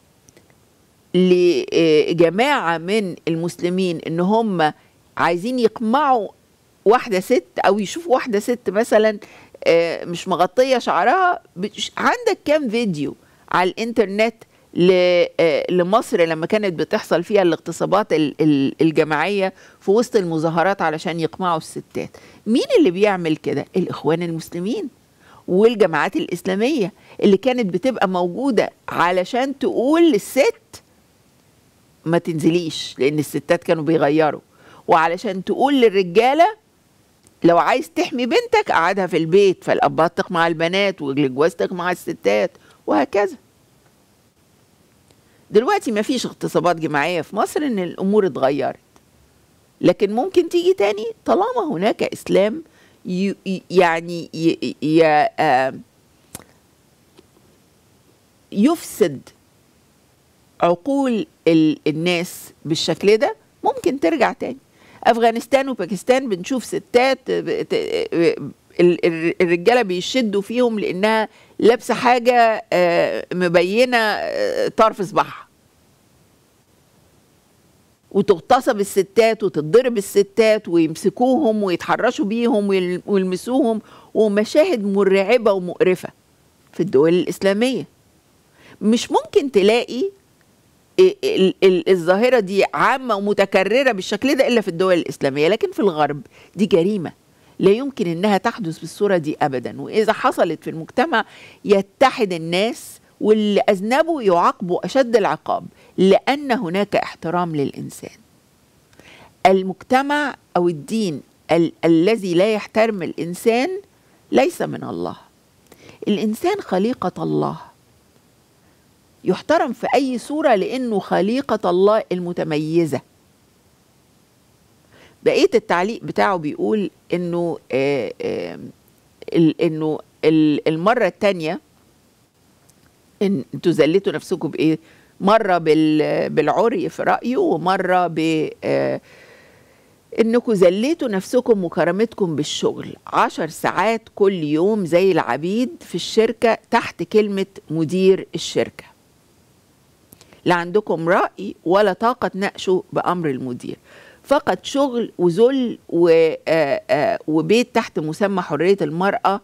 Speaker 1: لجماعة من المسلمين إن هم عايزين يقمعوا واحدة ست أو يشوفوا واحدة ست مثلا مش مغطية شعرها. عندك كام فيديو على الإنترنت لمصر لما كانت بتحصل فيها الاغتصابات الجماعية في وسط المظاهرات علشان يقمعوا الستات؟ مين اللي بيعمل كده؟ الإخوان المسلمين والجماعات الإسلامية اللي كانت بتبقى موجودة علشان تقول للست ما تنزليش، لأن الستات كانوا بيغيروا، وعلشان تقول للرجالة لو عايز تحمي بنتك قعدها في البيت، فالأبات تقمع البنات والجواز تقمع الستات وهكذا. دلوقتي ما فيش اغتصابات جماعية في مصر، إن الأمور اتغيرت، لكن ممكن تيجي تاني طالما هناك إسلام يعني يفسد عقول الناس بالشكل ده. ممكن ترجع تاني. أفغانستان وباكستان بنشوف ستات الرجالة بيشدوا فيهم لأنها لابسة حاجة مبينة طرف صباحها، وتغتصب الستات وتتضرب الستات ويمسكوهم ويتحرشوا بيهم ويلمسوهم، ومشاهد مرعبة ومقرفة في الدول الإسلامية. مش ممكن تلاقي الظاهرة دي عامة ومتكررة بالشكل ده إلا في الدول الإسلامية، لكن في الغرب دي جريمة لا يمكن إنها تحدث بالصورة دي أبدا. وإذا حصلت في المجتمع يتحد الناس، واللي أذنبوا يعاقبوا أشد العقاب، لأن هناك احترام للإنسان. المجتمع أو الدين ال الذي لا يحترم الإنسان ليس من الله. الإنسان خليقة الله، يحترم في أي صورة لأنه خليقة الله المتميزة. بقية التعليق بتاعه بيقول إنه آآ آآ إنه المرة التانية إن انتوا زلتوا نفسكم بإيه؟ مرة بالعري في رأيه، ومرة ب إنكم زليتوا نفسكم وكرامتكم بالشغل عشر ساعات كل يوم زي العبيد في الشركة تحت كلمة مدير الشركة. لا عندكم رأي ولا طاقة تناقشوا بأمر المدير، فقط شغل وذل وبيت تحت مسمى حرية المرأة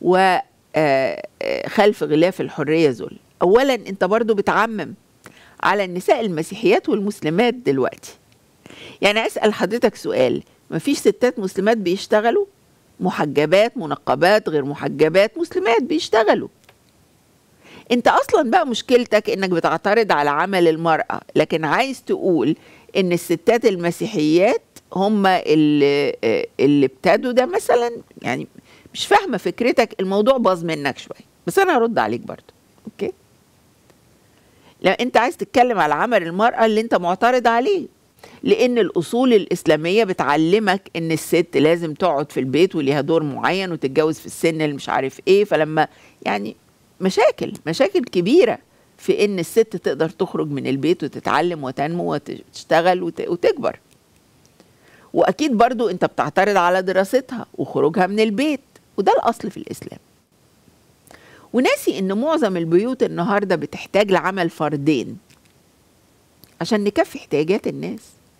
Speaker 1: وخلف غلاف الحرية ذل. أولا أنت برضو بتعمم على النساء المسيحيات والمسلمات دلوقتي. يعني أسأل حضرتك سؤال، مفيش ستات مسلمات بيشتغلوا؟ محجبات، منقبات، غير محجبات، مسلمات بيشتغلوا. انت اصلا بقى مشكلتك انك بتعترض على عمل المرأة، لكن عايز تقول ان الستات المسيحيات هم اللي, اللي ابتدوا ده مثلا. يعني مش فاهمة فكرتك، الموضوع باظ منك شوية، بس انا هرد عليك برضو. اوكي، لو انت عايز تتكلم على عمل المرأة اللي انت معترض عليه، لأن الأصول الإسلامية بتعلمك إن الست لازم تقعد في البيت وليها دور معين وتتجوز في السن اللي مش عارف إيه. فلما يعني مشاكل مشاكل كبيرة في إن الست تقدر تخرج من البيت وتتعلم وتنمو وتشتغل وتكبر. وأكيد برضو أنت بتعترض على دراستها وخروجها من البيت، وده الأصل في الإسلام. وناسي إن معظم البيوت النهاردة بتحتاج لعمل فردين عشان نكفي احتياجات الناس.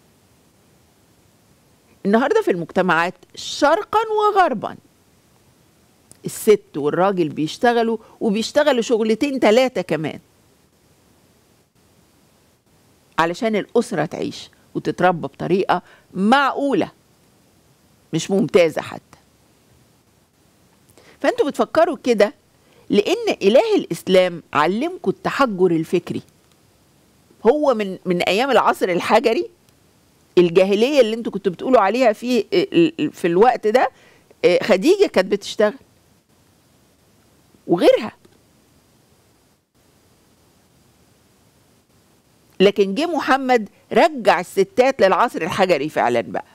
Speaker 1: النهاردة في المجتمعات شرقا وغربا الست والراجل بيشتغلوا، وبيشتغلوا شغلتين ثلاثة كمان علشان الأسرة تعيش وتتربى بطريقة معقولة مش ممتازة حتى. فأنتوا بتفكروا كده لأن إله الإسلام علمكم التحجر الفكري. هو من من أيام العصر الحجري، الجاهلية اللي انتوا كنتوا بتقولوا عليها في في الوقت ده، خديجة كانت بتشتغل وغيرها. لكن جه محمد رجع الستات للعصر الحجري فعلا بقى.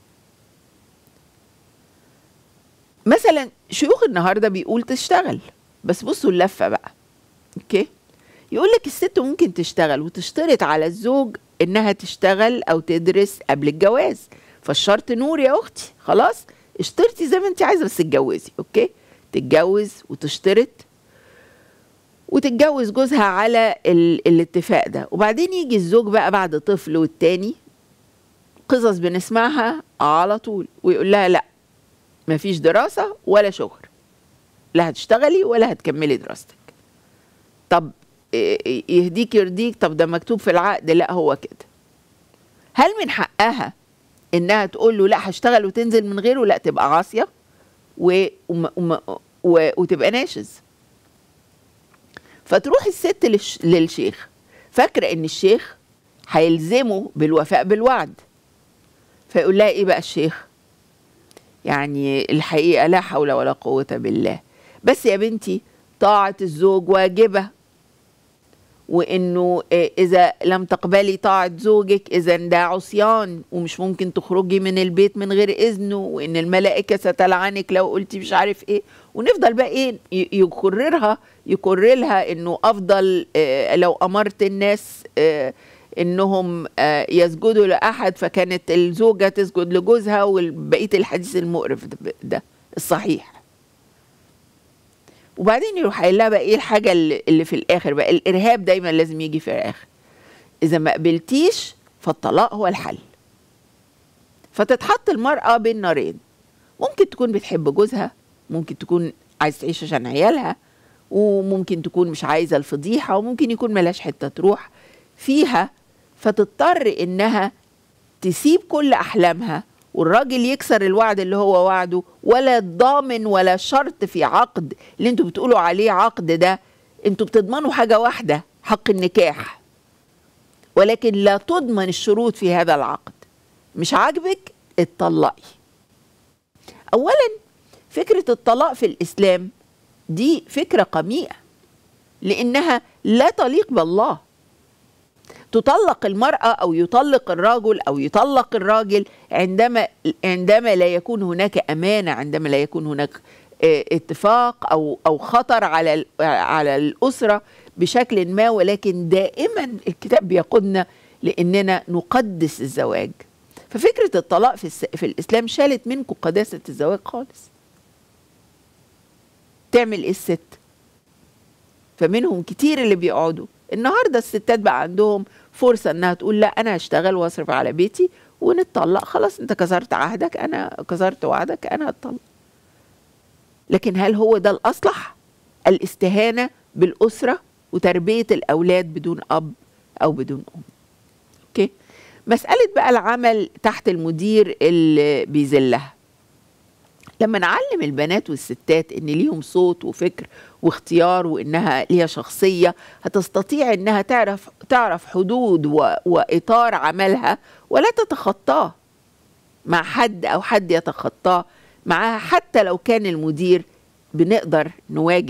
Speaker 1: مثلا شيوخ النهارده بيقول تشتغل، بس بصوا اللفة بقى. اوكي، يقول لك الست ممكن تشتغل وتشترط على الزوج انها تشتغل او تدرس قبل الجواز، فالشرط نور يا اختي، خلاص اشترطي زي ما انت عايزه بس اتجوزي. اوكي، تتجوز وتشترط وتتجوز جوزها على ال الاتفاق ده. وبعدين يجي الزوج بقى بعد طفل والتاني، قصص بنسمعها على طول، ويقول لها لا مفيش دراسة ولا شغل، لا هتشتغلي ولا هتكملي دراستك. طب يهديك يرضيك، طب ده مكتوب في العقد. لا هو كده. هل من حقها انها تقول له لا هشتغل وتنزل من غيره؟ لا، تبقى عاصية و... وم... وم... و... وتبقى ناشز. فتروح الست للش... للشيخ فاكرة ان الشيخ هيلزمه بالوفاء بالوعد، فيقول لها ايه بقى الشيخ؟ يعني الحقيقة لا حول ولا قوة بالله، بس يا بنتي طاعة الزوج واجبة، وانه اذا لم تقبلي طاعة زوجك اذا ده عصيان ومش ممكن تخرجي من البيت من غير اذنه، وان الملائكة ستلعنك لو قلتي مش عارف ايه. ونفضل بقى ايه يكررها يكرر لها انه افضل لو امرت الناس انهم يسجدوا لاحد فكانت الزوجة تسجد لجوزها، وبقية الحديث المقرف ده الصحيح. وبعدين يروح قايل لها بقى ايه الحاجه اللي في الاخر بقى؟ الارهاب دايما لازم يجي في الاخر. اذا ما قبلتيش فالطلاق هو الحل. فتتحط المراه بين نارين، ممكن تكون بتحب جوزها، ممكن تكون عايزه تعيش عشان عيالها، وممكن تكون مش عايزه الفضيحه، وممكن يكون ملاش حته تروح فيها، فتضطر انها تسيب كل احلامها، والراجل يكسر الوعد اللي هو وعده، ولا ضامن ولا شرط في عقد اللي انتوا بتقولوا عليه عقد ده. انتوا بتضمنوا حاجة واحدة، حق النكاح، ولكن لا تضمن الشروط في هذا العقد. مش عاجبك اتطلقي. اولا فكرة الطلاق في الاسلام دي فكرة قميئة، لانها لا تليق بالله. تطلق المرأة أو يطلق الرجل أو يطلق الراجل عندما عندما لا يكون هناك أمانة، عندما لا يكون هناك اتفاق أو أو خطر على على الأسرة بشكل ما. ولكن دائما الكتاب بيقودنا لأننا نقدس الزواج. ففكرة الطلاق في في الإسلام شالت منكم قداسة الزواج خالص. تعمل إيه الست؟ فمنهم كتير اللي بيقعدوا النهارده. الستات بقى عندهم فرصة انها تقول لا انا هشتغل واصرف على بيتي ونتطلق، خلاص انت كسرت عهدك، انا كسرت وعدك، انا هتطلق. لكن هل هو ده الاصلح؟ الاستهانة بالاسرة وتربية الاولاد بدون اب او بدون ام. اوكي، مسألة بقى العمل تحت المدير اللي بيذلها. لما نعلم البنات والستات ان ليهم صوت وفكر واختيار، وانها ليها شخصية، هتستطيع انها تعرف تعرف حدود واطار عملها ولا تتخطاه مع حد او حد يتخطاه معها. حتى لو كان المدير بنقدر نواجه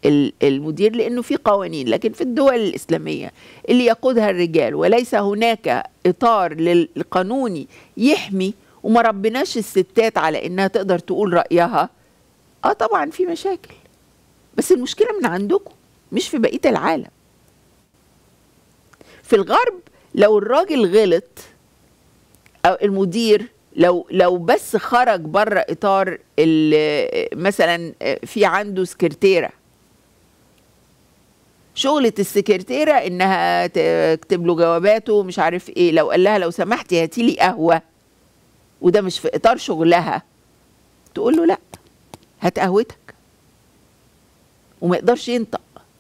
Speaker 1: المدير لأنه في قوانين، لكن في الدول الإسلامية اللي يقودها الرجال وليس هناك إطار للقانوني يحمي، وما ربناش الستات على إنها تقدر تقول رأيها، آه طبعا في مشاكل، بس المشكلة من عندكم مش في بقية العالم. في الغرب لو الراجل غلط أو المدير لو لو بس خرج بره إطار مثلا في عنده سكرتيرة، شغلة السكرتيرة إنها تكتب له جواباته مش عارف إيه، لو قال لها لو سمحتي هاتي لي قهوة وده مش في إطار شغلها، تقول له لأ هات قهوتك، وما يقدرش ينطق.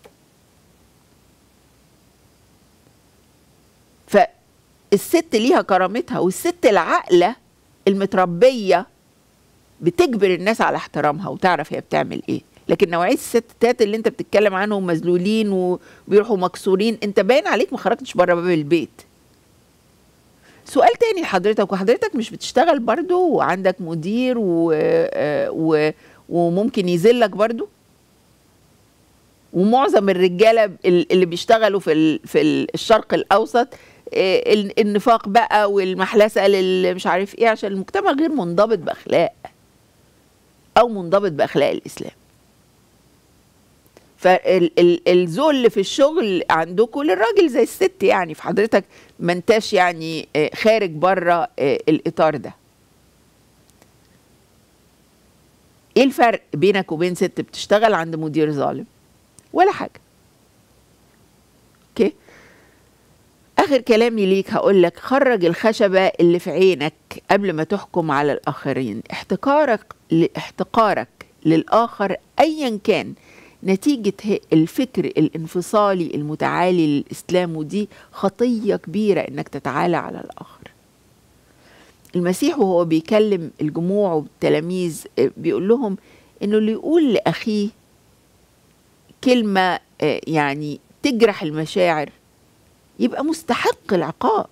Speaker 1: فالست ليها كرامتها، والست العاقلة المتربية بتجبر الناس على احترامها وتعرف هي بتعمل ايه. لكن نوعية الستات اللي انت بتتكلم عنهم مذلولين وبيروحوا مكسورين، انت باين عليك ما خرجتش بره باب البيت. سؤال تاني لحضرتك، وحضرتك مش بتشتغل برضو وعندك مدير و... و... وممكن يذلك برضو؟ ومعظم الرجالة اللي بيشتغلوا في ال... في الشرق الأوسط النفاق بقى والمحلسة اللي مش عارف ايه، عشان المجتمع غير منضبط بأخلاق أو منضبط بأخلاق الإسلام. فالذل في الشغل عندكم للراجل زي الست، يعني في حضرتك ما انتاش يعني خارج بره الإطار ده. ايه الفرق بينك وبين ست بتشتغل عند مدير ظالم؟ ولا حاجة. اوكي، آخر كلامي ليك هقول لك، خرج الخشبة اللي في عينك قبل ما تحكم على الآخرين. احتقارك لاحتقارك للآخر أيا كان نتيجة الفكر الانفصالي المتعالي للإسلام، ودي خطية كبيرة إنك تتعالى على الآخر. المسيح وهو بيكلم الجموع والتلاميذ بيقول لهم إنه اللي يقول لأخيه كلمة يعني تجرح المشاعر يبقى مستحق العقاب،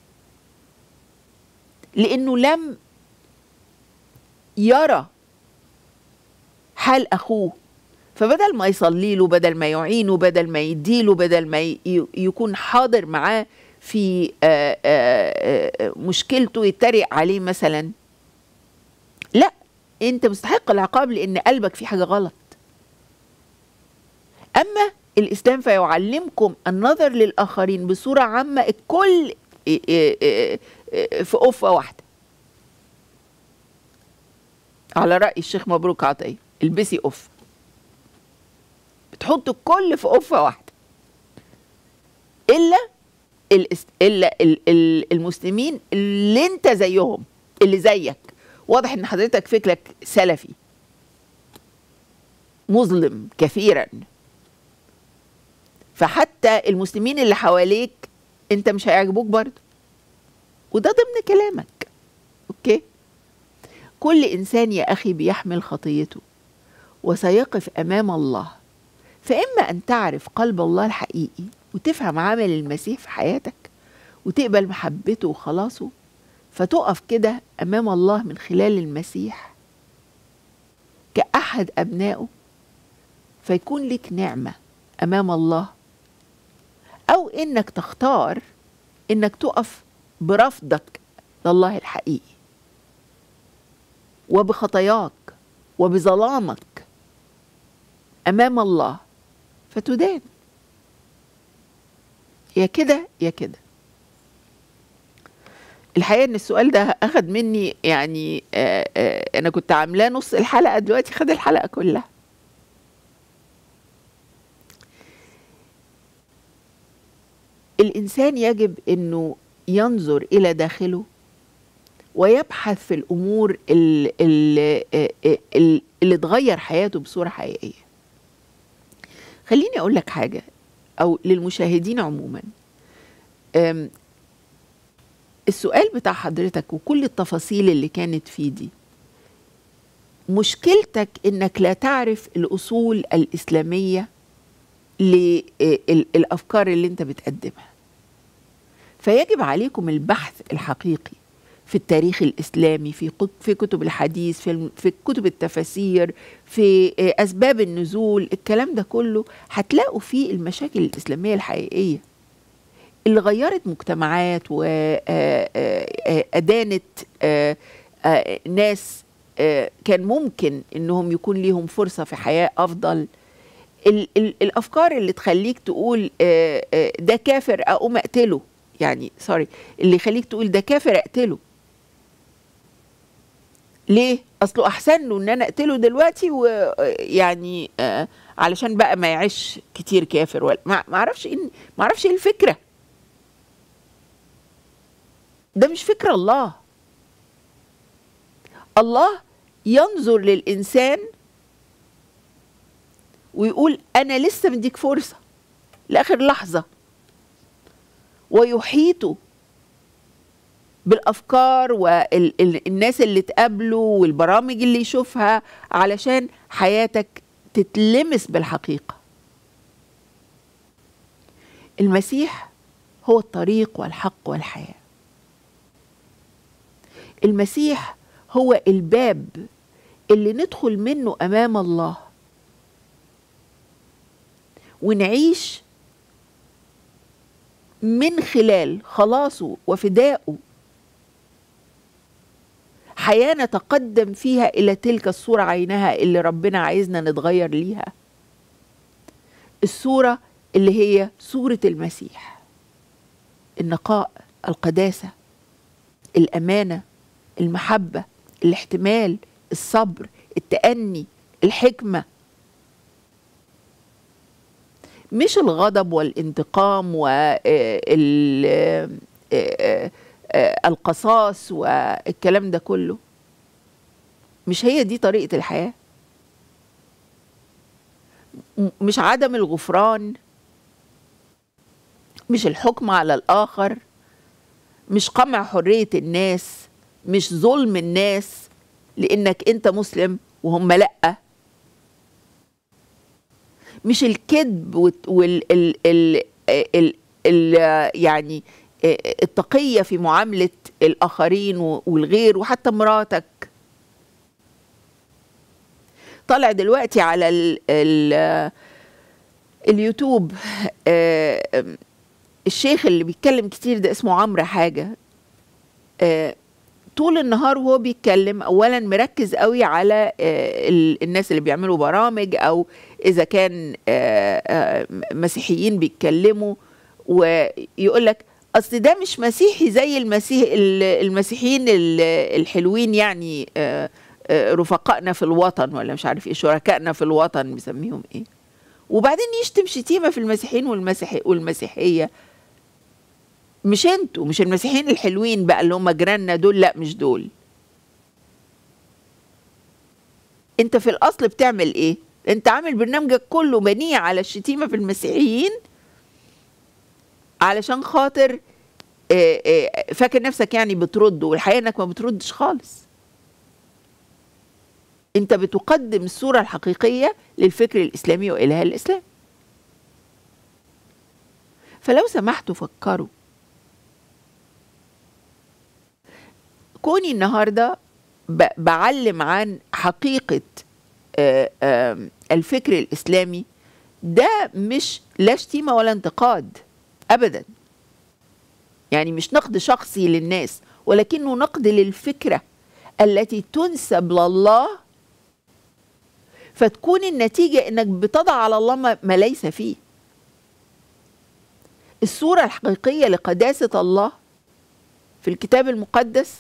Speaker 1: لأنه لم يرى حال أخوه، فبدل ما يصلي له، بدل ما يعينه، بدل ما يديله، بدل ما يكون حاضر معاه في آآ آآ مشكلته يتريق عليه مثلا، لا، انت مستحق العقاب لأن قلبك فيه حاجة غلط. أما الإسلام فيعلمكم النظر للآخرين بصورة عامة، الكل في قفة واحدة، على رأي الشيخ مبروك عطية، البسي قفة، بتحط الكل في قفة واحدة إلا إلا المسلمين اللي أنت زيهم، اللي زيك. واضح إن حضرتك فكرك سلفي مظلم كثيرا، فحتى المسلمين اللي حواليك انت مش هيعجبوك برضه، وده ضمن كلامك. اوكي، كل انسان يا اخي بيحمل خطيته وسيقف امام الله، فاما ان تعرف قلب الله الحقيقي وتفهم عمل المسيح في حياتك وتقبل محبته وخلاصه، فتقف كده امام الله من خلال المسيح كأحد ابنائه، فيكون لك نعمة امام الله، أو إنك تختار إنك تقف برفضك لله الحقيقي وبخطاياك وبظلامك أمام الله، فتدان يا كده يا كده. الحقيقة إن السؤال ده أخد مني يعني آآ آآ أنا كنت عاملاه نص الحلقة، دلوقتي خد الحلقة كلها. الإنسان يجب أنه ينظر إلى داخله ويبحث في الأمور اللي, اللي, اللي تغير حياته بصورة حقيقية. خليني أقول لك حاجة، أو للمشاهدين عموما، السؤال بتاع حضرتك وكل التفاصيل اللي كانت فيه دي، مشكلتك إنك لا تعرف الأصول الإسلامية للأفكار اللي انت بتقدمها. فيجب عليكم البحث الحقيقي في التاريخ الإسلامي، في في كتب الحديث، في في كتب التفاسير، في أسباب النزول، الكلام ده كله هتلاقوا فيه المشاكل الإسلامية الحقيقية اللي غيرت مجتمعات وأدانت ناس كان ممكن إنهم يكون ليهم فرصة في حياة أفضل. ال ال الأفكار اللي تخليك تقول ده كافر أقوم أقتله، يعني سوري، اللي يخليك تقول ده كافر أقتله ليه؟ أصله أحسن له إن أنا أقتله دلوقتي، ويعني آه علشان بقى ما يعيش كتير كافر، ولا ما أعرفش إيه، ما أعرفش إيه الفكرة. ده مش فكرة الله. الله ينظر للإنسان ويقول أنا لسه مديك فرصة لآخر لحظة، ويحيطه بالأفكار والناس اللي تقابله والبرامج اللي يشوفها علشان حياتك تتلمس بالحقيقة. المسيح هو الطريق والحق والحياة. المسيح هو الباب اللي ندخل منه أمام الله ونعيش من خلال خلاصه وفدائه حياة نتقدم فيها إلى تلك الصورة عينها اللي ربنا عايزنا نتغير ليها، الصورة اللي هي صورة المسيح: النقاء، القداسة، الأمانة، المحبة، الاحتمال، الصبر، التأني، الحكمة، مش الغضب والانتقام والقصاص والكلام ده كله. مش هي دي طريقة الحياة. مش عدم الغفران، مش الحكم على الآخر، مش قمع حرية الناس، مش ظلم الناس لأنك أنت مسلم وهم لأ، مش الكذب وال ال ال ال ال يعني التقية في معاملة الآخرين والغير وحتى مراتك. طالع دلوقتي على ال ال اليوتيوب الشيخ اللي بيتكلم كتير ده اسمه عمرو حاجة، طول النهار وهو بيتكلم أولا مركز قوي على الناس اللي بيعملوا برامج، أو إذا كان مسيحيين بيتكلموا ويقول لك أصل ده مش مسيحي زي المسيح المسيحيين الحلوين، يعني رفقائنا في الوطن ولا مش عارف ايه، شركائنا في الوطن بيسميهم ايه، وبعدين يشتم شتيمة في المسيحيين والمسيحي والمسيحية. مش انتوا، مش المسيحيين الحلوين بقى اللي هم جيراننا دول، لا مش دول. انت في الاصل بتعمل ايه؟ انت عامل برنامجك كله بنيه على الشتيمة في المسيحيين علشان خاطر فاكر نفسك يعني بترد، والحقيقة انك ما بتردش خالص. انت بتقدم الصورة الحقيقية للفكر الإسلامي وإله الإسلام. فلو سمحتوا فكروا. كوني النهاردة بعلم عن حقيقة الفكر الإسلامي، ده مش لا شتيمة ولا انتقاد أبدا، يعني مش نقد شخصي للناس، ولكنه نقد للفكرة التي تنسب لله، فتكون النتيجة انك بتضع على الله ما ليس فيه. الصورة الحقيقية لقداسة الله في الكتاب المقدس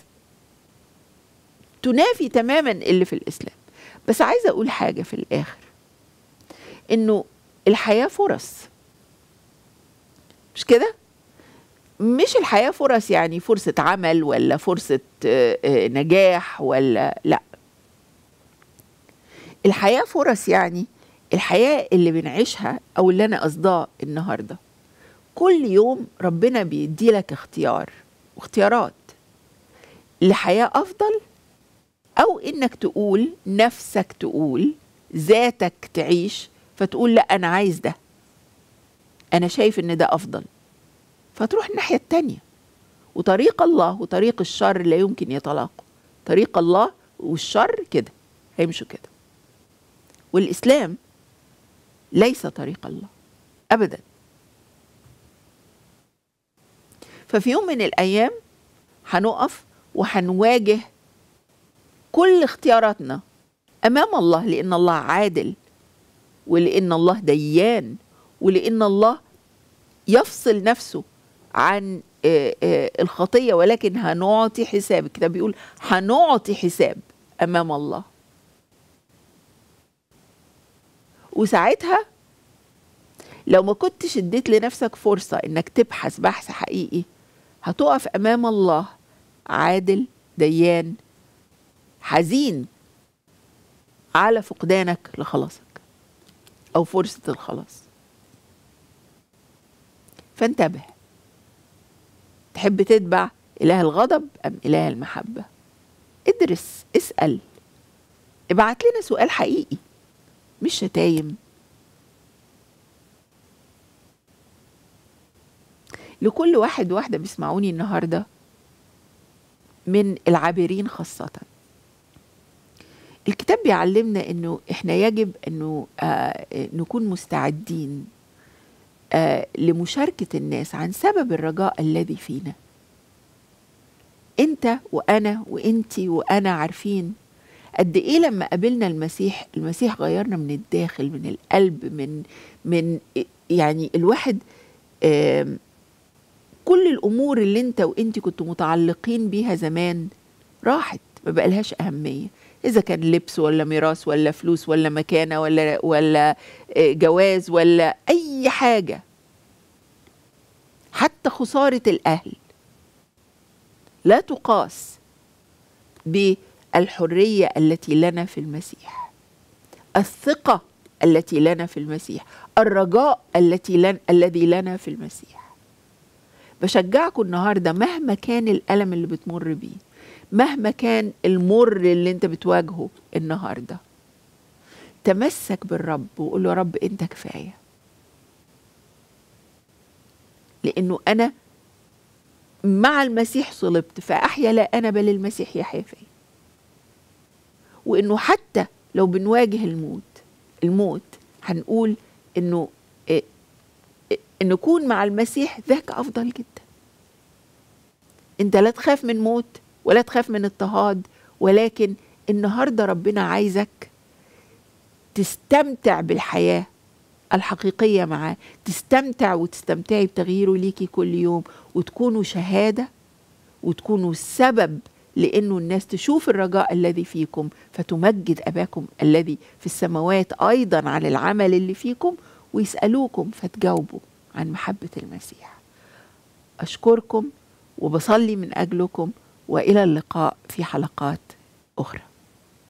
Speaker 1: تنافي تماما اللي في الإسلام. بس عايزة أقول حاجة في الآخر، إنه الحياة فرص، مش كده؟ مش الحياة فرص يعني فرصة عمل ولا فرصة نجاح ولا لا. الحياة فرص يعني الحياة اللي بنعيشها أو اللي أنا قصداه النهاردة، كل يوم ربنا بيدي لك اختيار واختيارات لحياة أفضل، أو إنك تقول نفسك، تقول ذاتك تعيش فتقول لا أنا عايز ده، أنا شايف إن ده أفضل، فتروح الناحية التانية وطريق الله وطريق الشر لا يمكن يتلاقوا. طريق الله والشر كده هيمشوا كده، والإسلام ليس طريق الله أبدا. ففي يوم من الأيام هنقف وهنواجه كل اختياراتنا أمام الله، لأن الله عادل، ولأن الله ديان، ولأن الله يفصل نفسه عن الخطية، ولكن هنعطي حساب. الكتاب بيقول هنعطي حساب أمام الله. وساعتها لو ما كنتش اديت لنفسك فرصة انك تبحث بحث حقيقي، هتقف أمام الله عادل ديان حزين على فقدانك لخلاصك أو فرصة الخلاص. فانتبه، تحب تتبع إله الغضب أم إله المحبة؟ ادرس، اسأل، ابعت لنا سؤال حقيقي مش شتايم. لكل واحد واحدة بيسمعوني النهاردة من العابرين خاصة، الكتاب بيعلمنا انه احنا يجب انه آه نكون مستعدين آه لمشاركة الناس عن سبب الرجاء الذي فينا. انت وانا وانتي وانا عارفين قد ايه لما قابلنا المسيح، المسيح غيرنا من الداخل، من القلب، من من يعني الواحد آه كل الامور اللي انت وانتي كنتوا متعلقين بيها زمان راحت، ما بقالهاش اهمية، إذا كان لبس ولا ميراث ولا فلوس ولا مكانة ولا ولا جواز ولا أي حاجة، حتى خسارة الأهل لا تقاس بالحرية التي لنا في المسيح، الثقة التي لنا في المسيح، الرجاء التي لن الذي لنا في المسيح. بشجعكم النهاردة مهما كان الألم اللي بتمر بيه، مهما كان المر اللي انت بتواجهه النهاردة، تمسك بالرب وقول له يا رب انت كفاية، لانه انا مع المسيح صلبت فاحيا لا انا بل المسيح يحيا فيا. وانه حتى لو بنواجه الموت الموت هنقول انه إيه ان نكون مع المسيح ذاك افضل جدا. انت لا تخاف من موت ولا تخاف من اضطهاد، ولكن النهاردة ربنا عايزك تستمتع بالحياة الحقيقية معاه، تستمتع وتستمتعي بتغييره ليكي كل يوم، وتكونوا شهادة وتكونوا سبب لأنه الناس تشوف الرجاء الذي فيكم فتمجد أباكم الذي في السماوات أيضا على العمل اللي فيكم، ويسألوكم فتجاوبوا عن محبة المسيح. أشكركم وبصلي من أجلكم، وإلى اللقاء في حلقات أخرى.